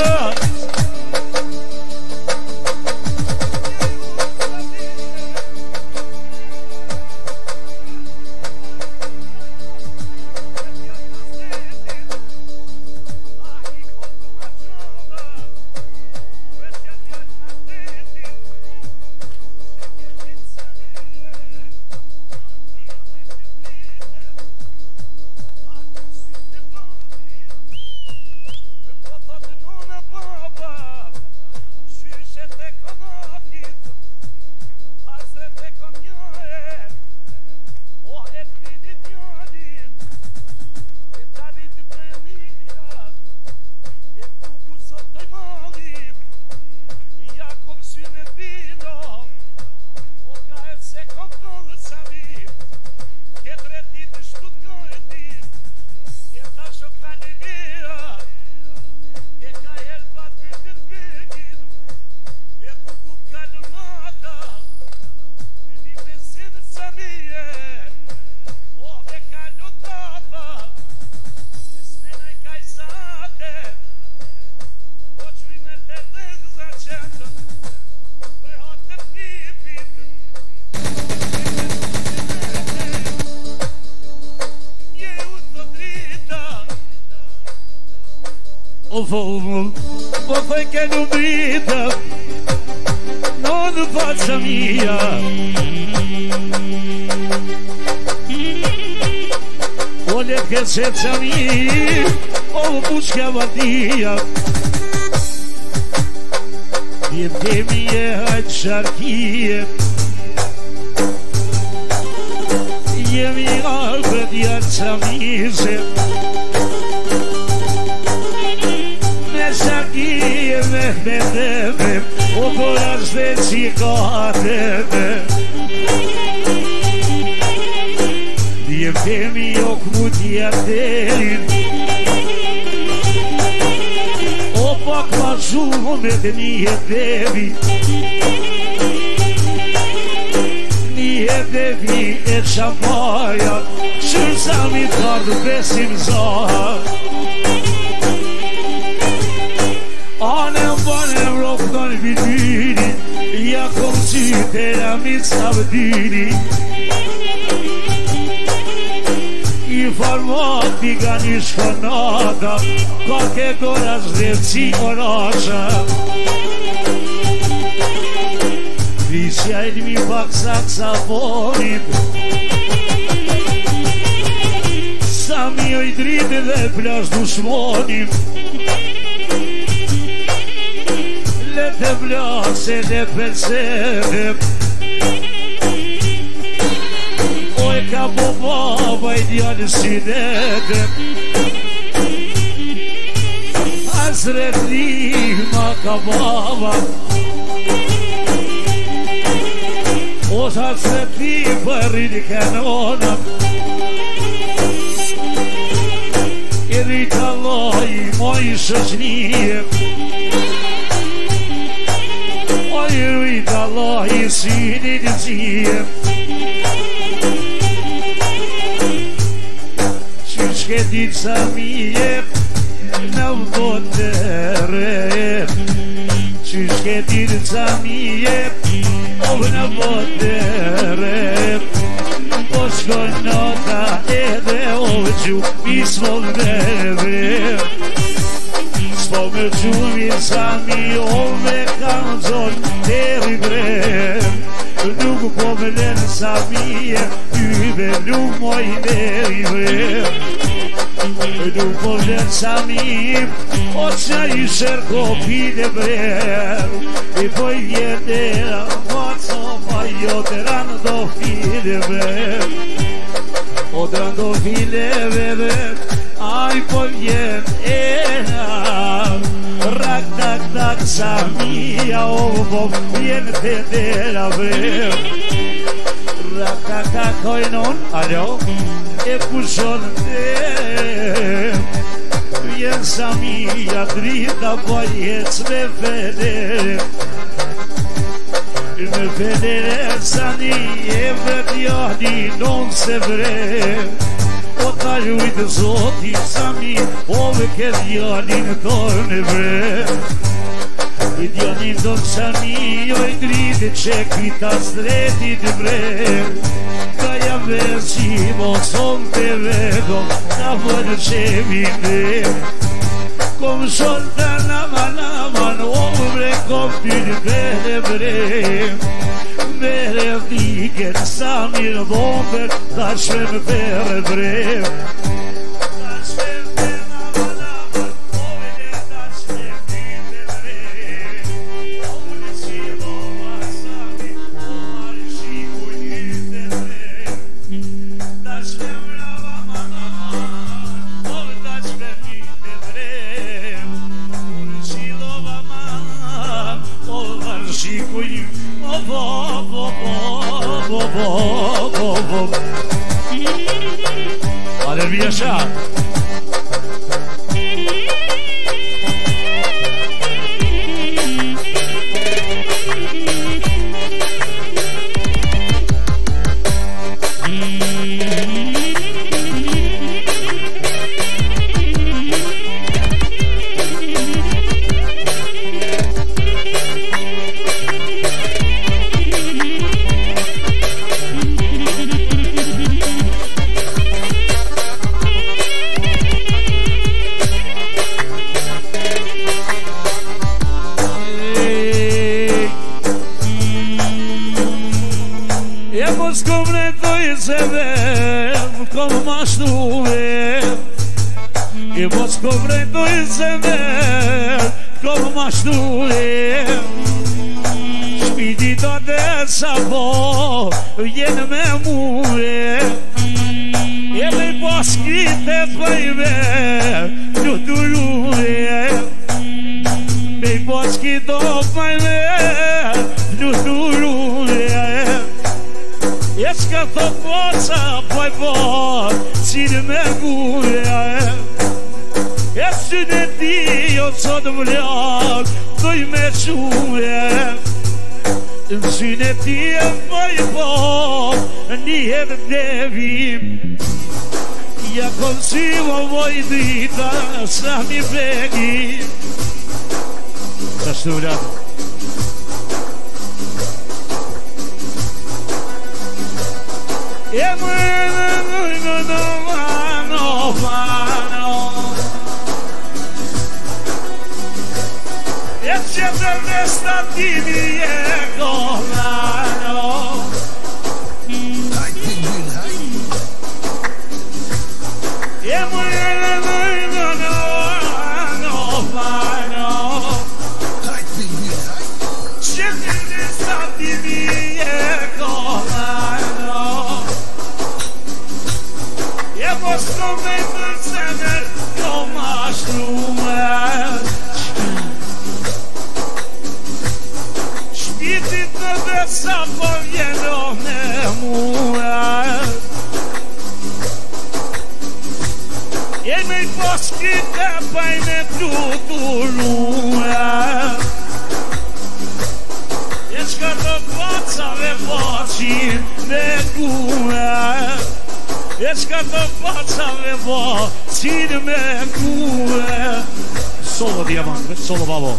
O thoj ke në brita në faca mia O let ke seca mi O bushka vatia Jemi e hajtë sharkije Jemi arbet jarë qamize Sharkije me tebe O kora shde që ka tebe Djem temi o këmutja terin O pak ma shumë me të një tebi Një tebi e shampaja Shërë sa mi të kardë besim zaha Anem banem rokton vidini Ja kom qytera mi s'abdini I farmatika një shkonata Ka ke kora zreci orasha Visja e mi pak saksafonit Sa mi oj dritë dhe plash dushmonit Lete vlase dhe perseve O e ka po baba I djallë sinete Asret lima ka baba O sa sret li për i kanona rrit Allah i moj shëqnije Oj rrit Allah i sinit zije Qyshke dit sa mije në votër Qyshke dit sa mije në votër Po shkon nota edhe gju i s'pon bebe S'po me gjumi sa mi ove kanë zonë deri bre Nuk po me lenë sa mi yve nuk moj deri bre Nuk po me lenë sa mi o që i shërko pide bre I po i vjetera maco ma jo të ranë do pide bre O drando fileve dhe aj po vjen era Rak tak tak sa mija o po vjen të dera bre Rak tak tak hojnon, alo, e pushon dhe Vjen sa mija drita po jetës me federe Me federe sa një e vret jahdi non se vre O ta lujtë zoti sa mi ove këtë jahdin torne vre I djanin do sa mi o i drite që kita stretit vre Ka jam versi moson të vedo na vërë që vinde Kom shon të naman o bre kom t'ynë vere bre Vere viken sa mirë bomber Dashme më vere bre Dashme më naman o vere dashme vire bre O në qilova sa mirë o marë shiku njëte bre Dashme më naman o dashme vire bre O në qilova o marë shiku njëte Hadi bir yaşa. Kom mashtuve I mos komretoj zemër Kom mashtuve Shpiti të desa po Vjen me muve E me paskite pëjve Në turuve Me paskite pëjve Në turuve E s'ka thot poca poj pot Cine me gure E s'yne ti jo sot vlak Doj me qume Në s'yne ti e poj pot Njetë devim Ja kom si më voj drita Sa mi pegi Sa shtulat E më në vano E që të vesta ti mi e kolano E më në vano Që të vesta ti mi e kolano E mos në me të zemer Jo ma shlume Shpitit në desa po vjen kapaj me fluturua. E qka të pacave pacin me kua. E qka të pacave pacin me kua. Solo diamant, solo babo.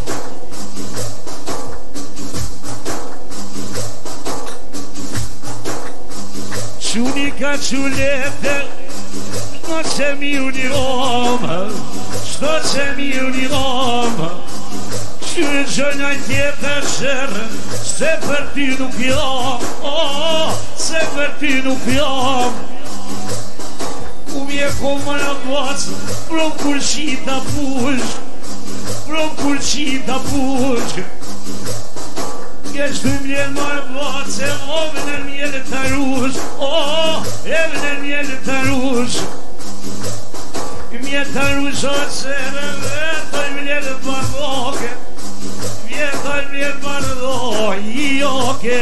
Quni ka qulete, shto që mi uniromë, shto që mi uniromë. Qyre gjënjaj tjetër shërë, se për ty nuk jam, se për ty nuk jam. Ku mje koma në vacë, prom kur qita push, prom kur qita push. Kështë të mjenë marë vacë, o vënë mjele të rush, e vënë mjele të rush. Mjetë të rush o qërë, vetoj mjele bardoke, vetoj mjele bardoke.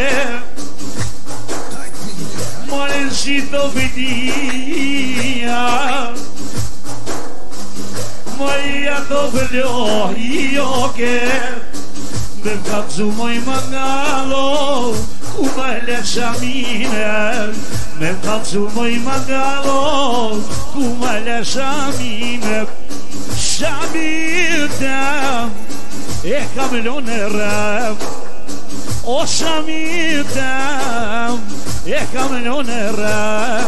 Mare shito pëdia, Maria to pëlloke. Me ka të moj mangalo, ku ma le shamine. Me ka të moj mangalo, ku ma le shamine. Shamite, e kamilon e rem. O shamite, e kamilon e rem.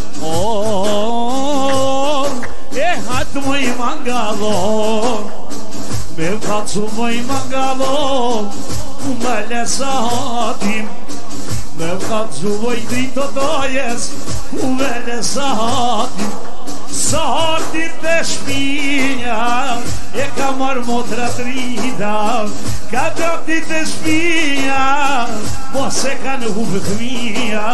E hatë moj mangalo, me facu moj mangalo, ku me lesa hatim. Me facu moj drito dojes, ku me lesa hatim. Sa hatim të shpinja, e ka marrë motra trida. Ka drapti të shpinja, mos e ka në hubë thmija.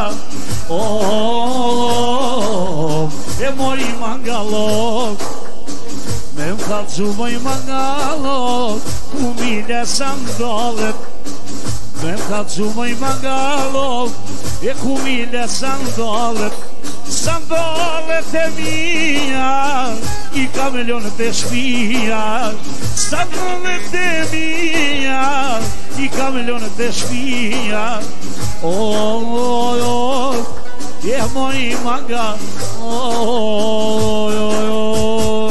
E mori mangalo, me më facu moj mangalo, ku mile sa ndollet. Me më facu moj mangalo, e ku mile sa ndollet. Sa ndollet e mija, i kamelionet e shpija. Sa ndollet e mija, i kamelionet e shpija. E moj mangalo,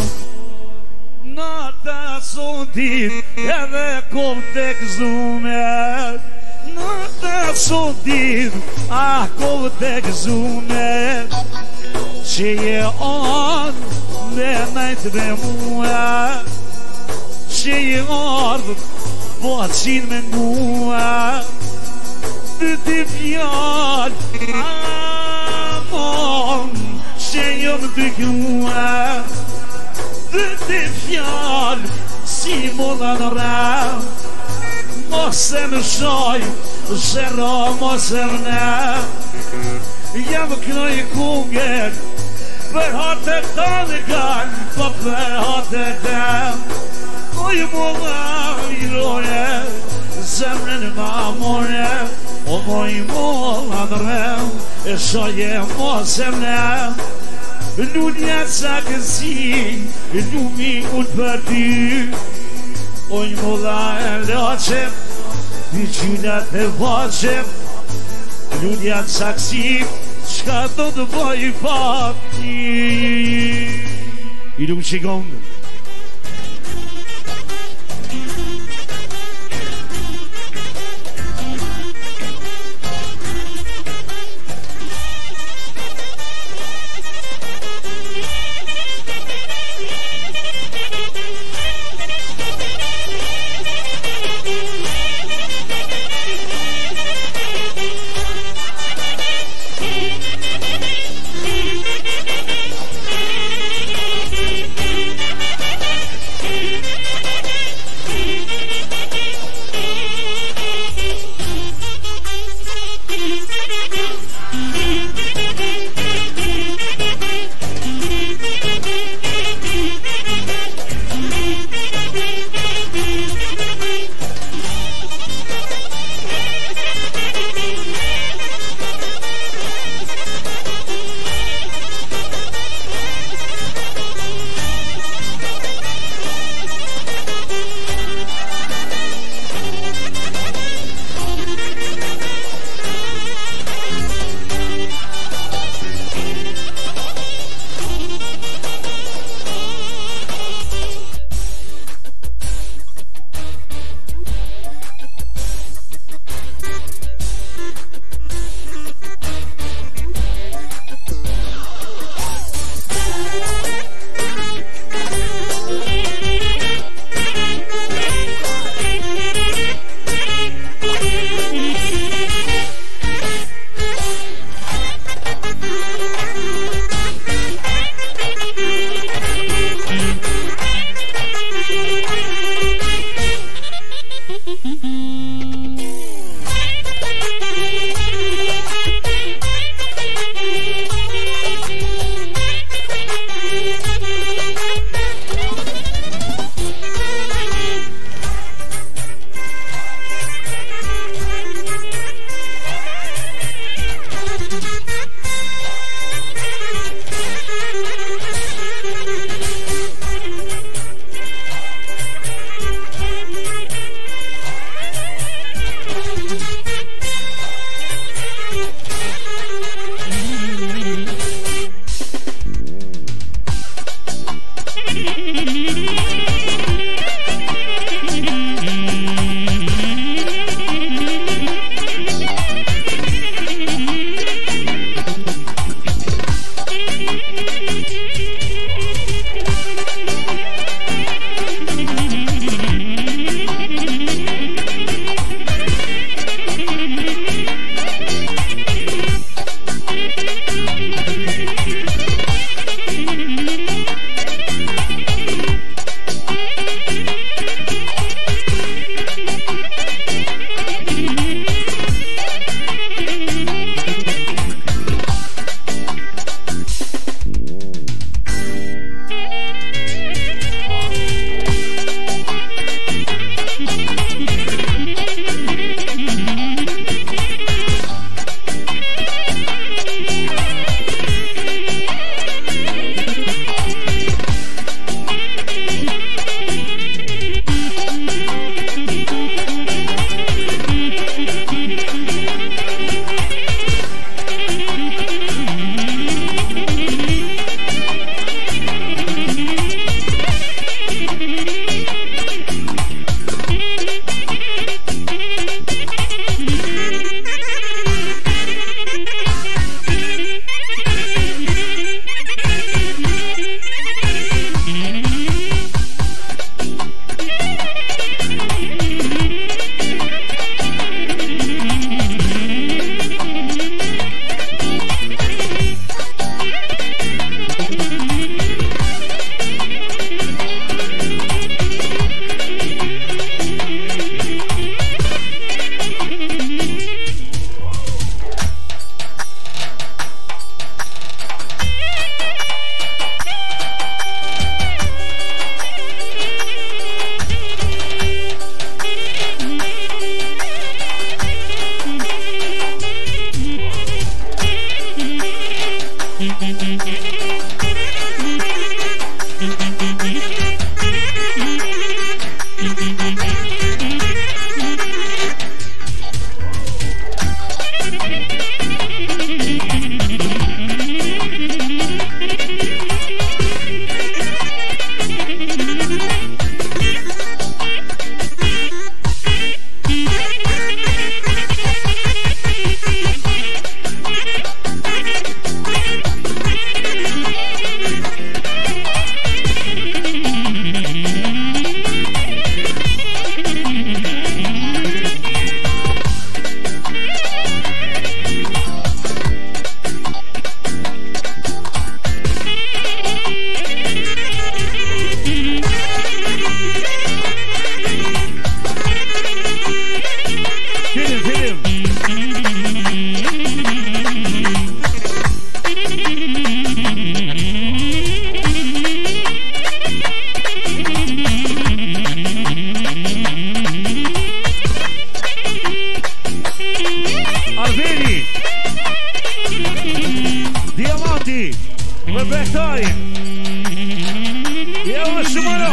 nata sotit edhe kom të këzume. Nata sotit, kom të këzume. Që je ardhë me najtë me mua. Që je ardhë po qin me mua. Të të fjallë, amon, që jëm të kua. Të fjallë, si molla në ram. Mos e më shoj, zero mos e më ne. Jam kënoj kunger, për hatër të në kanë, po për hatër të. Oj molla i rore, zemrën ma more. O moj molla në rem, e shoje mos e më ne. Lunja sa kësi, lumi unë për ty. Oj molla e loqem, dy gjynat e voqem. Lunja sa kësi, qka do të bëj pa ty. I lumë qikonë.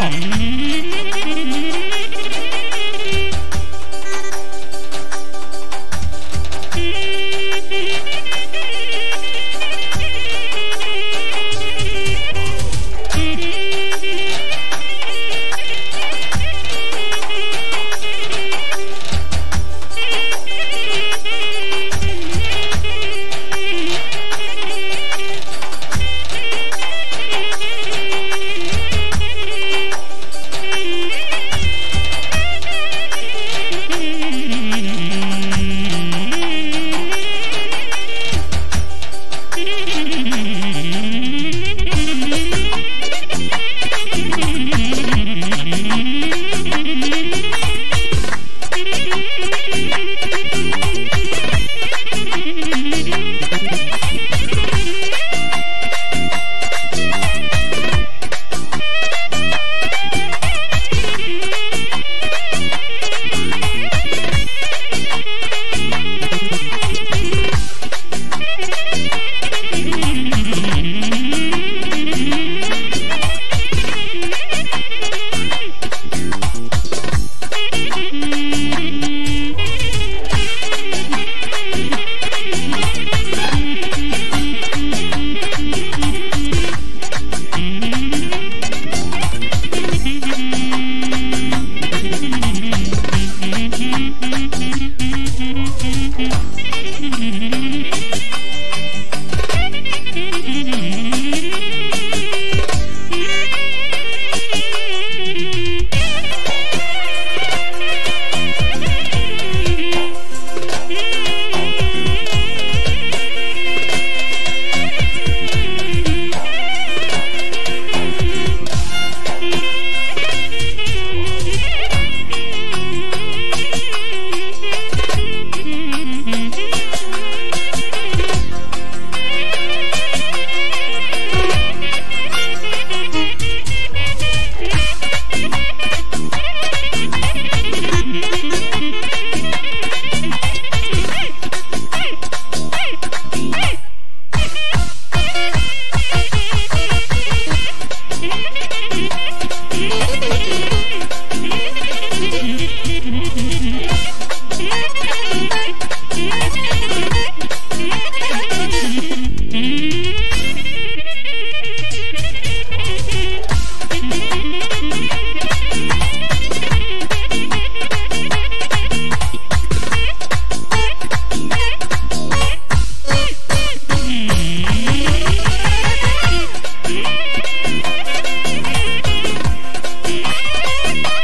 Bye.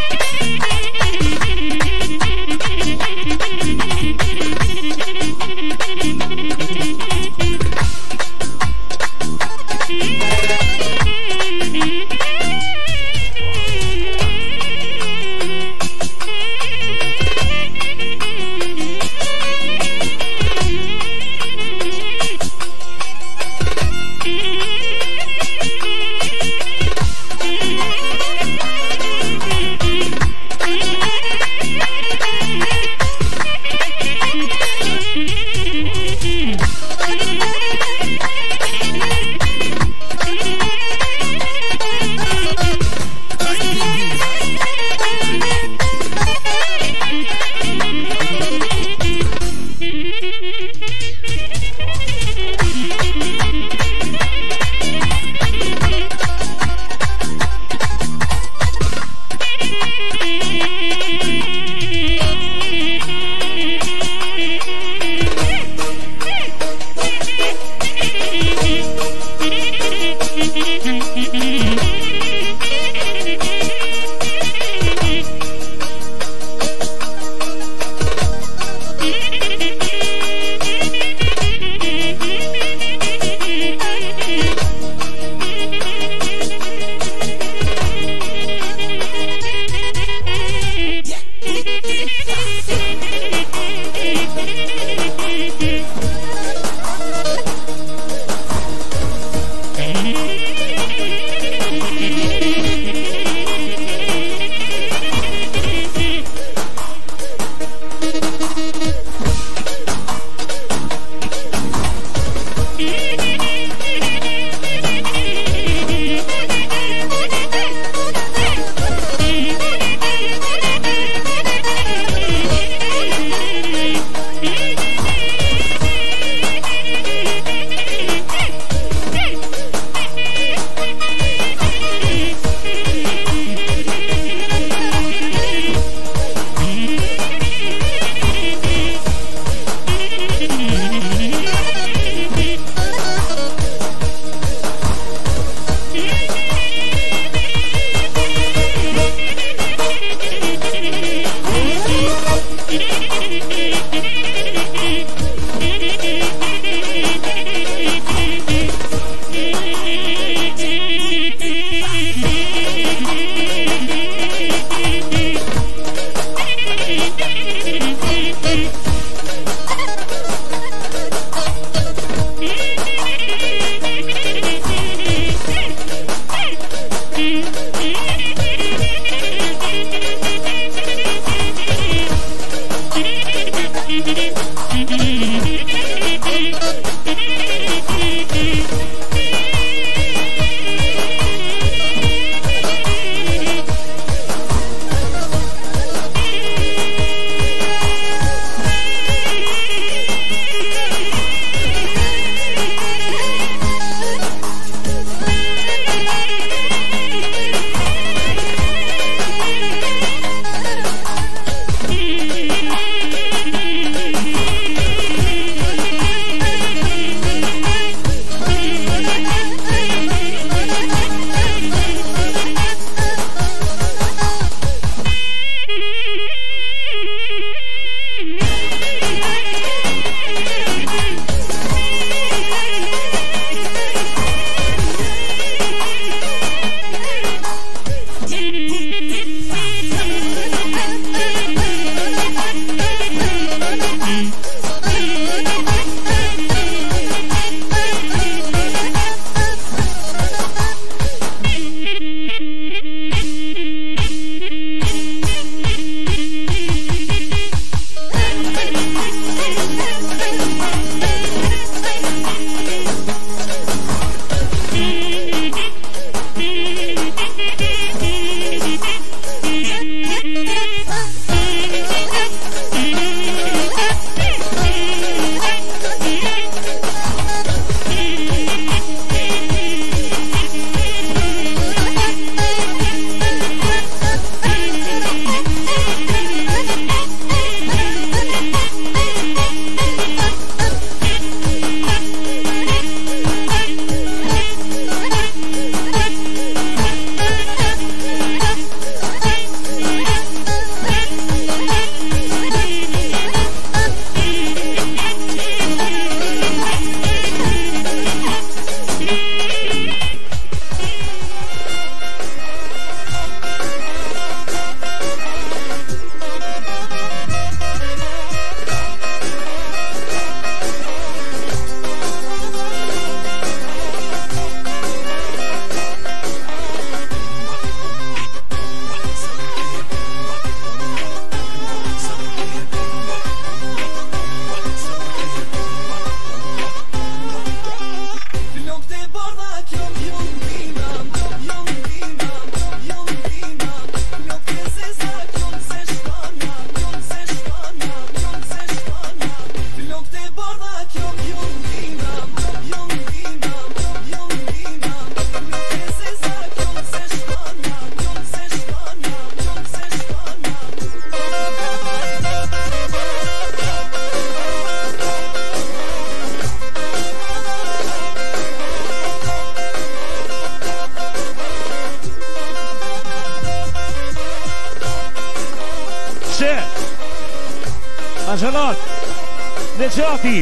Gjaxhalat Neqati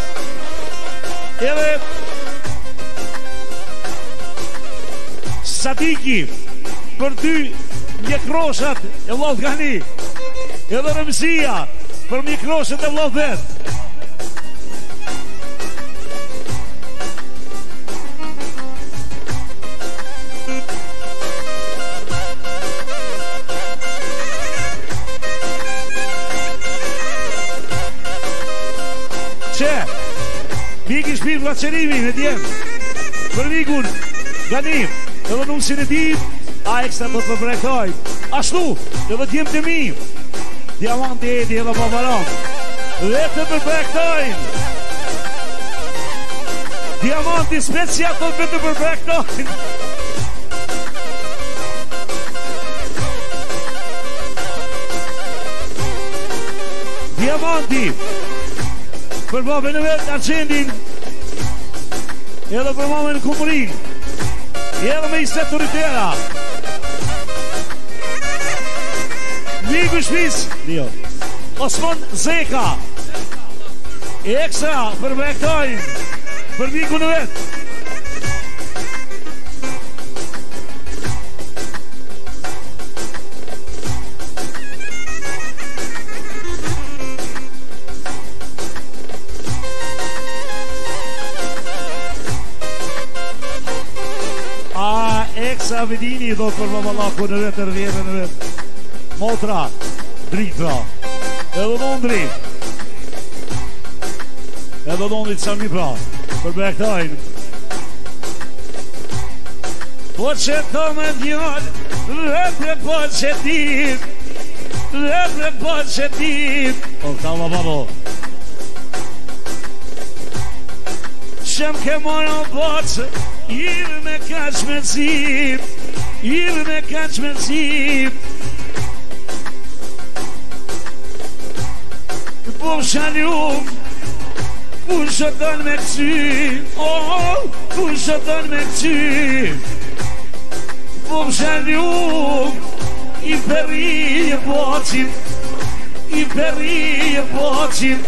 edhe Sadiki për ty mjekroshat e vllot Gani edhe Rëmësia për mjekroshat e vllot vet. Viki shpirë vlaqerimi në djemë për vikun Ganim edhe nusin e dim a ekstra të përbrektoj ashtu edhe djemë të mi Diamanti Edi edhe Babaron dhe të përbrektojnë Diamanti special të përbrektojnë Diamanti për babën e vetë Arqendin edhe për mamën e Kumurin edhe me islet të rritera Viku shpis Osman Zeka ekstra për brektojnë për viku në vetë Eksa Vedini do të përma Malaku në vetë rrjetë në vetë Motra, Dritra edhe Londri edhe Londri të sami pra për brektajnë Po që të me djallë Repre po që dit Repre po që dit O këtalla babo Shem ke mora bocë Irë me kaq me zip Irë me kaq me zip Po shalum Ku shëtën me këcy Oh, ku shëtën me këcy Po shalum I peri e bocim I peri e bocim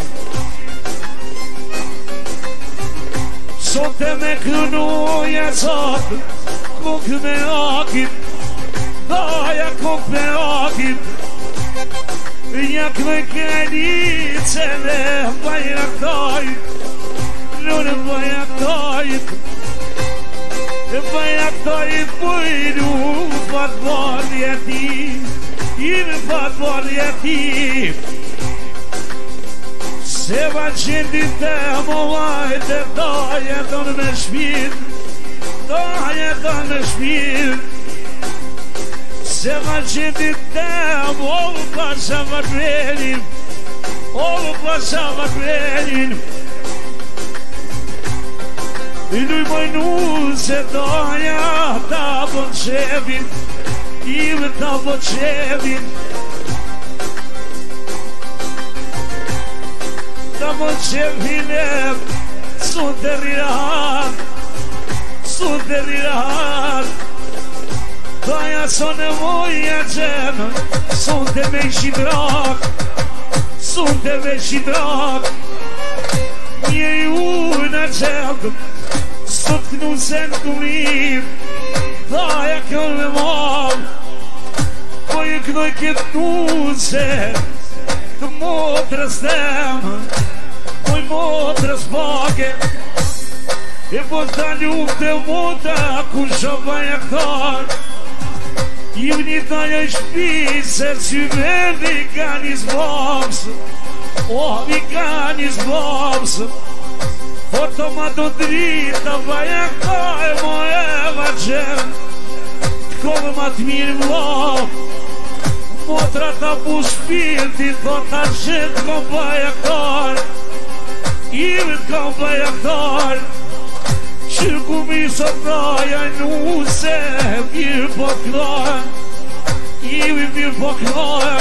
Sote me kënuja sot Kuk me akit Daja kuk me akit Jak me kënicele Bajaktajt Lune bajaktajt Bajaktajt Pujdu Fatbar jetim Ime fatbar jetim Se va qendit të muajt e ta jeton me shpir Ta jeton me shpir Se va qendit të muajt pasha va krenin pasha va krenin I luj mojnu se doja ta bon qevin Ime ta bon qevin Ta mon qevinem Sun të rirat Sun të rirat Daja son e moja gjem Sun të me shidrak Sun të me shidrak Një ju në gjem Sot kënu sen këmrim Daja këll me mam Po i kënoj këtë nuse Të motrës tem Moj motrës pake E po të ljumë të mota Ku shëpa e këtar I vni të një shpisër Që verdi ka një zbabës Oh, mi ka një zbabës Po të ma të drita Pa e këtar e mo e va qem Të kove ma të mirë vlau Motra ta pu shpirti, thot ta qetë kom bajaktar Ime kom bajaktar Qërku mi sot daja nuse Mirë po kënar Ime mirë po kënar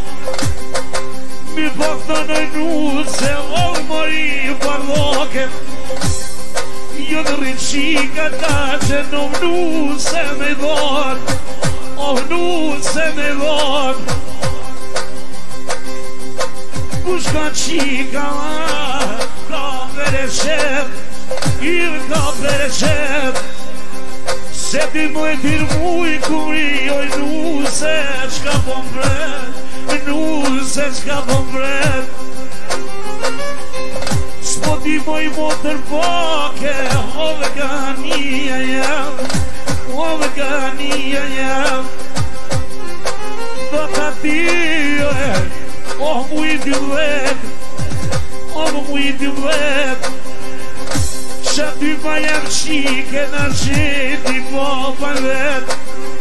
Mirë po kënar nuse O mori parloke Jo në rëqika ta që në nuse me dhon Oh, nuse me dhon Kush ka qika ka pereshet I ka pereshet Se ti mu e dirmuj kuri oj nuse Shka po mbret Nuse shka po mbret S'po ti moj motër pake O vegania jam O vegania jam Do ta tire O mujti vlet O mujti vlet Qa ty ma jam qike në gjeti po pa vet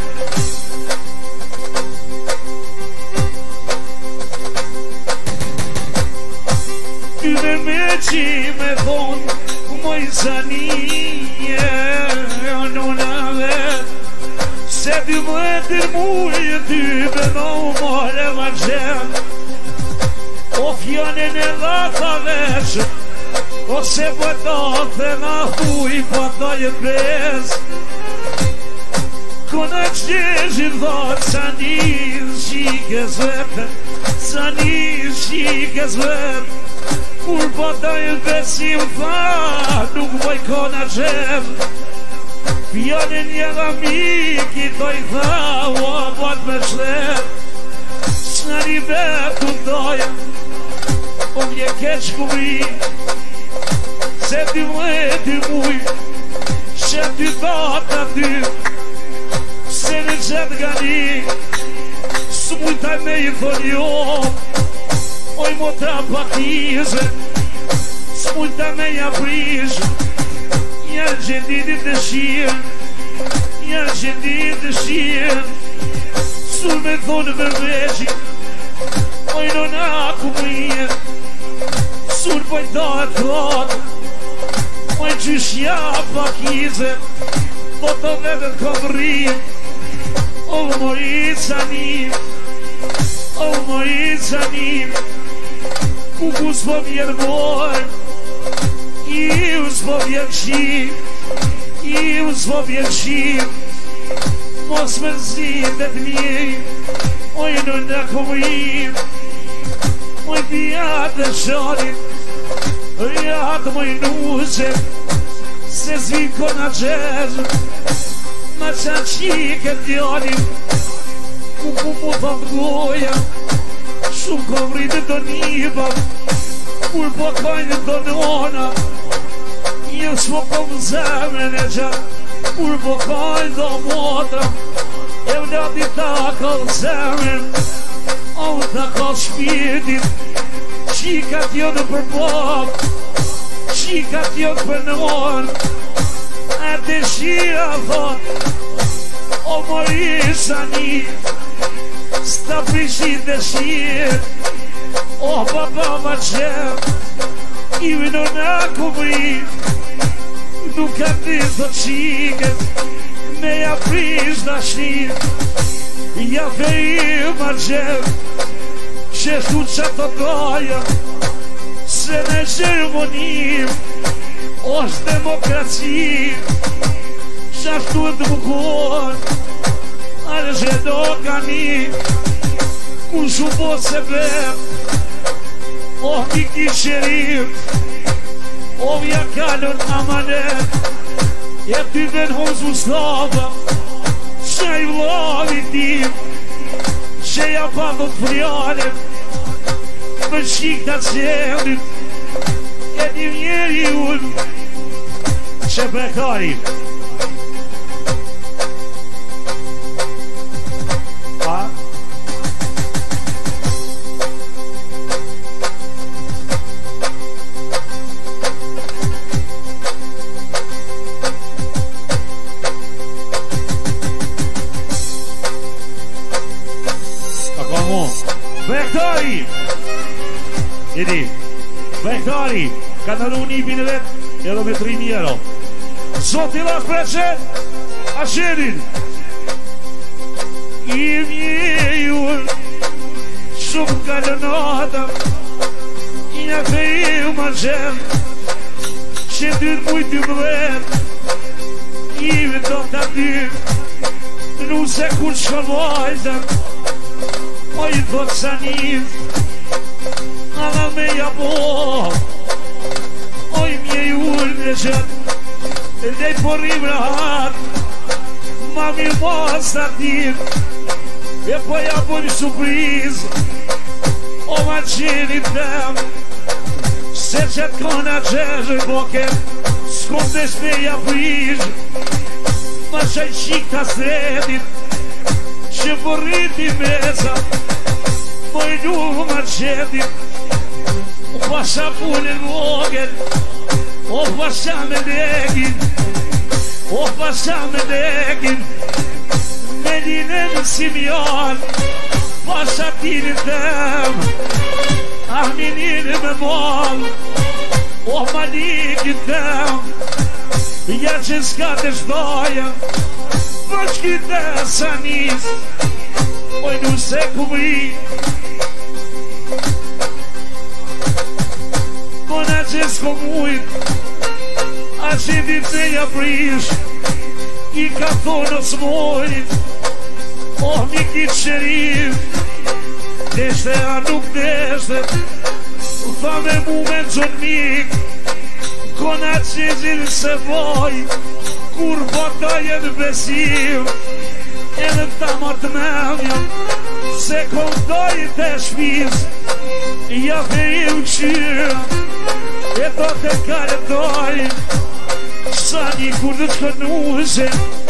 Ty me me qi me thon Moj zanije Nuna vet Se ty më e tërmuj Ty me në umore ma gjem O fjanin e dhata vesh Ose pëto të nga thuj po të jetë bez Kona qeshi dhot sa një shike zvet Sa një shike zvet Kur po të jetë besim tha Nuk poj kona qem Fjalin një amiki toj tha O pot me shlet S'na një betu doja O mje keq kumri Se ti më ti muj Se ti dot aty Se në qëtë gani Së mujtaj me I thon jo Oj mo tra pakize Së mujtaj me I aprish Njerë gjendit të shirë Njerë gjendit të shirë Sur me thonë vërveqi Oj në naku më jenë Sur pojtojt thotë Moj qyshja pakize Po të vetët këmërim O moj zanim O moj zanim Kuku s'po vjen moj Iu s'po vjen qim Iu s'po vjen qim Mos me zindet mjej Oj në në këmërim Moj pjatë shonim Rjatë moj nuse Se zvin kona qez Ma qa qike t'janim Kuku mu thot goja Shumë kom rritë të njibam Kur po kajnë të nona Jo s'po kom zemën e gjatë Kur po kajnë të motra E vlati ta kall zemën O ta kall shpirtit Qika t'jo në përbab Qika t'jo për në orë E të shira thot O mori sani Sta prishit dhe shirë O baba ma qem Ivi në në kumri Nuk ka të thot qikët Me ja prish dhe shirë Ja feri ma qem Qeshtu që të doja Se në shërmonim është demokraci Qashtu të bukon Arë që do kani Ku shumë po se bep O miki shërim O vja kalën amanet E ty ven hos Mustafa Që i vlovi tim Që ja pa do të frjalet Më shik të qenit E një njeri unë Që prekari Pa Vektari Jedi Vektari Ka në unipin e vet Edhe me 3.000 euro Zot i las preqe Asherin I mjejur Shumë kalonata I nga feju ma gjem Që ty të mujtë më vet I do të aty Nuse kur shkavajzat O i thot sa njif Alla me me jabo oj mje ullë në gjëtë e lej porrim në hatë ma mirë mos të atim e po jabo një surpriz o ma qeni tem se që të kona gjezë i boke s'kom të shmeja prish ma shaj qik të sredit që përriti meza po i luhu ma qedit o pasha punën vogel o pasha me legin o pasha me legin me linën si mjall pasha tinin tem ahminin me mal o malikin tem ja që s'ka të shdoja për qkite sa nis oj nuse kumri kona që s'ko mujt a që dit me ja prish i ka thonë o s'mojt oh mi kitë shërif deshte a nuk deshte tha me mu me nëzën mik kona që zilë se voj kur bota jenë besim edhe ta martë menjëm se kondoj të shpiz ja dhe i u qyra e do të kaletoj sa një kur të shkënuse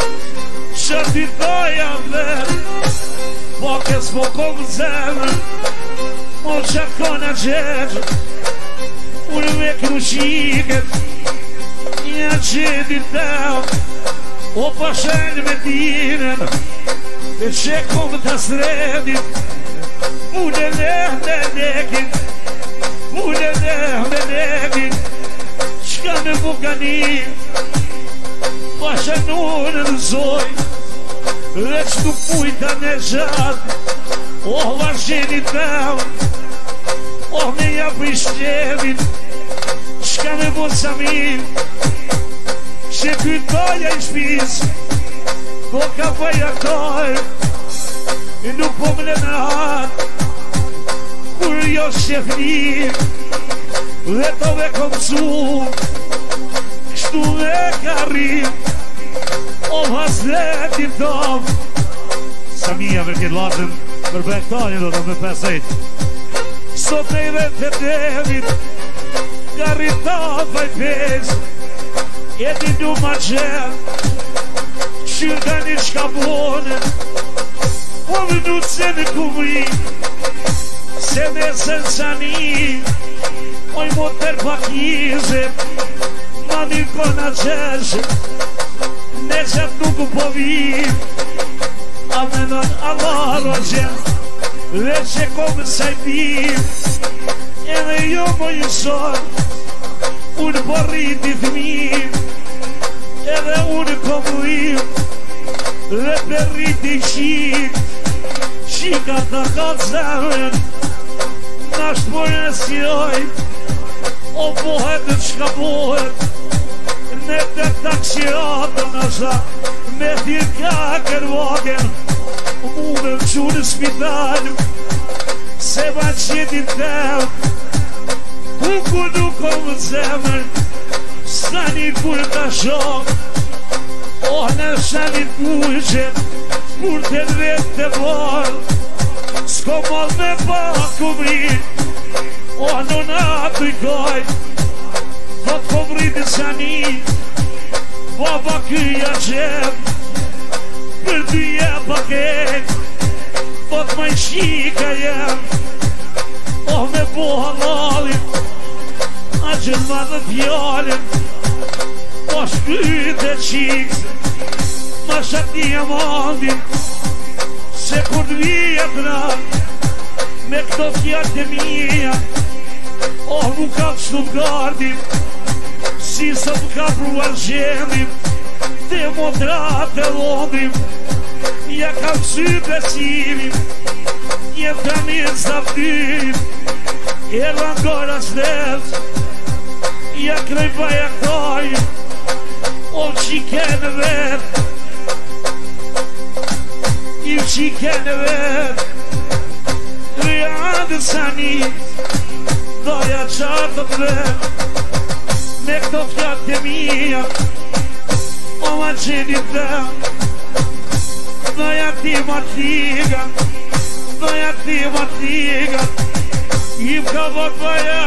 që t'i doja ver po kes po kom zemër o që kona gjerë unë me kruqiket një qedi tem o pashen me tinen e që kom të sredit unë e me nekin unë e me nekin qka me bukani pashen unë në zoj dhe që nuk pujta në gjatë oh vazheni tem oh me ja prishtjevin qka me bo samin që kytoja i shpis do ka bëja toj e nuk po më në hatë kur jo shqefni dhe to ve komësu kështu dhe ka rrim o haslet i tom Samia me këtë lasën për bektani do të me pesejt sot e i dhe të devit ka rrita faj pes e ti du ma qenë qyrë ka një qka bone o vënu se në kumri se me sensani oj moter pakize ma mi kona qeshe ne qëtë nuk po vim a menon Allah roqen dhe që komë sajtim edhe jo mo jëson unë po rriti thmim edhe unë komë vim dhe për rriti qika të katë zemën nashtë po nësjoj o pohet në qka pohet ne të taksiatë nashta me thirë ka kërvaken mu me më në spital se ma qetin tem ku nuk o më zemër sa një kur të shok oh në shanit kuqe kur të vetë të val s'ko mal me pa kumri oh në natë i kaj thot kumri të shanit baba kyja qep për dyja paket thot ma i shika jem oh me po halalin a gjën ma dhe fjallin po shkyt e qiks ma shatia mandin se kur të vijat na me këto fjall të mija oh nuk ka kështu gardin si së më ka pruar gjendin dhe modrat e londrim ja kam sy besimin jem të mirë zaftyrim e langora shtevës ja krej baja kaj o qikene vet i qikene vet rjadë sani doja qartë të dhe me këto fjatë të mija o ma qenit dhe doja ti ma tiga doja ti ma tiga im ka vërë bëja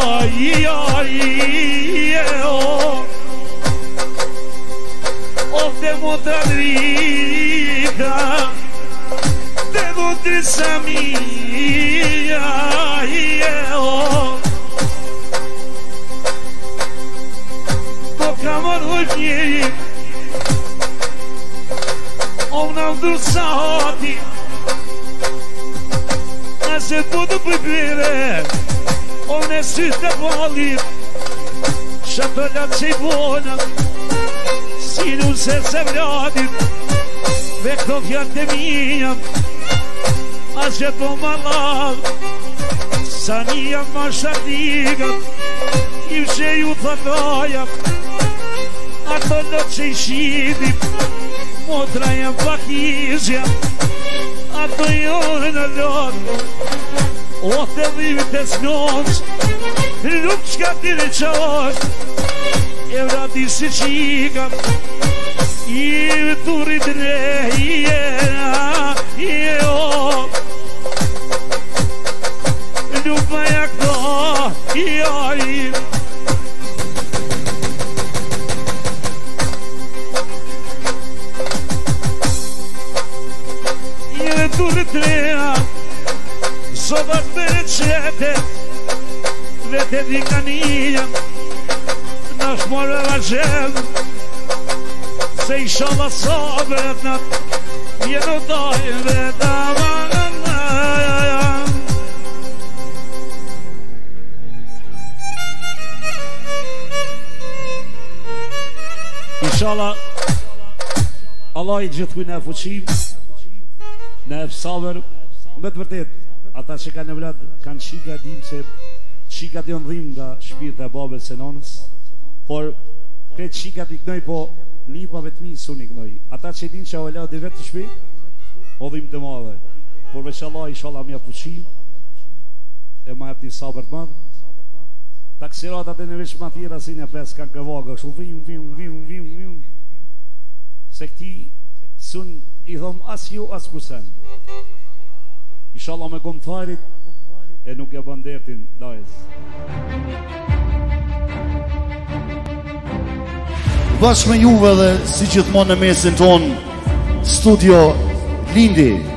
o te mo të drita te do të samia po ka marrë njëri o në ndërsa hati nëse po të përbire o në sytë të valit shatëllat që i bona si nuse se vladit me këto fjatë të mija as që po ma ladh sa nija ma shatigat i vëshe ju thëtoja ato në që i shidit motra jam pakizja ato jone në lot o të dhivit të snosh nuk qka ti në qosh e vrati si qika i vëturit re nuk ma jak do i vëturit rea sobat për e qetet vete di kanija nash morë e vazhem se i shala sabret nat jenë dojnë veta Inshallah Allah i gjithkuj në fuqim në sabër me të vërtet ata që kanë e vlad kanë qika dim se qikat janë dhim nga shpirët e babes e nonës por kretë qikat i kënoj po nipa vetëmi sun i kënoj ata që din që Allah dhe vetë të shpi o dhim të madhe por veç Allah i shala mja fuqim e ma jep një sabër të madhe taksiratat e në veç ma tjera si një pes kanë këvaga shu vim se këti sun i dhom as ju as kusen inshallah me kom tharit e nuk e bandertin dajës bashkë me juve dhe si gjithmonë në mesin ton studio Lindi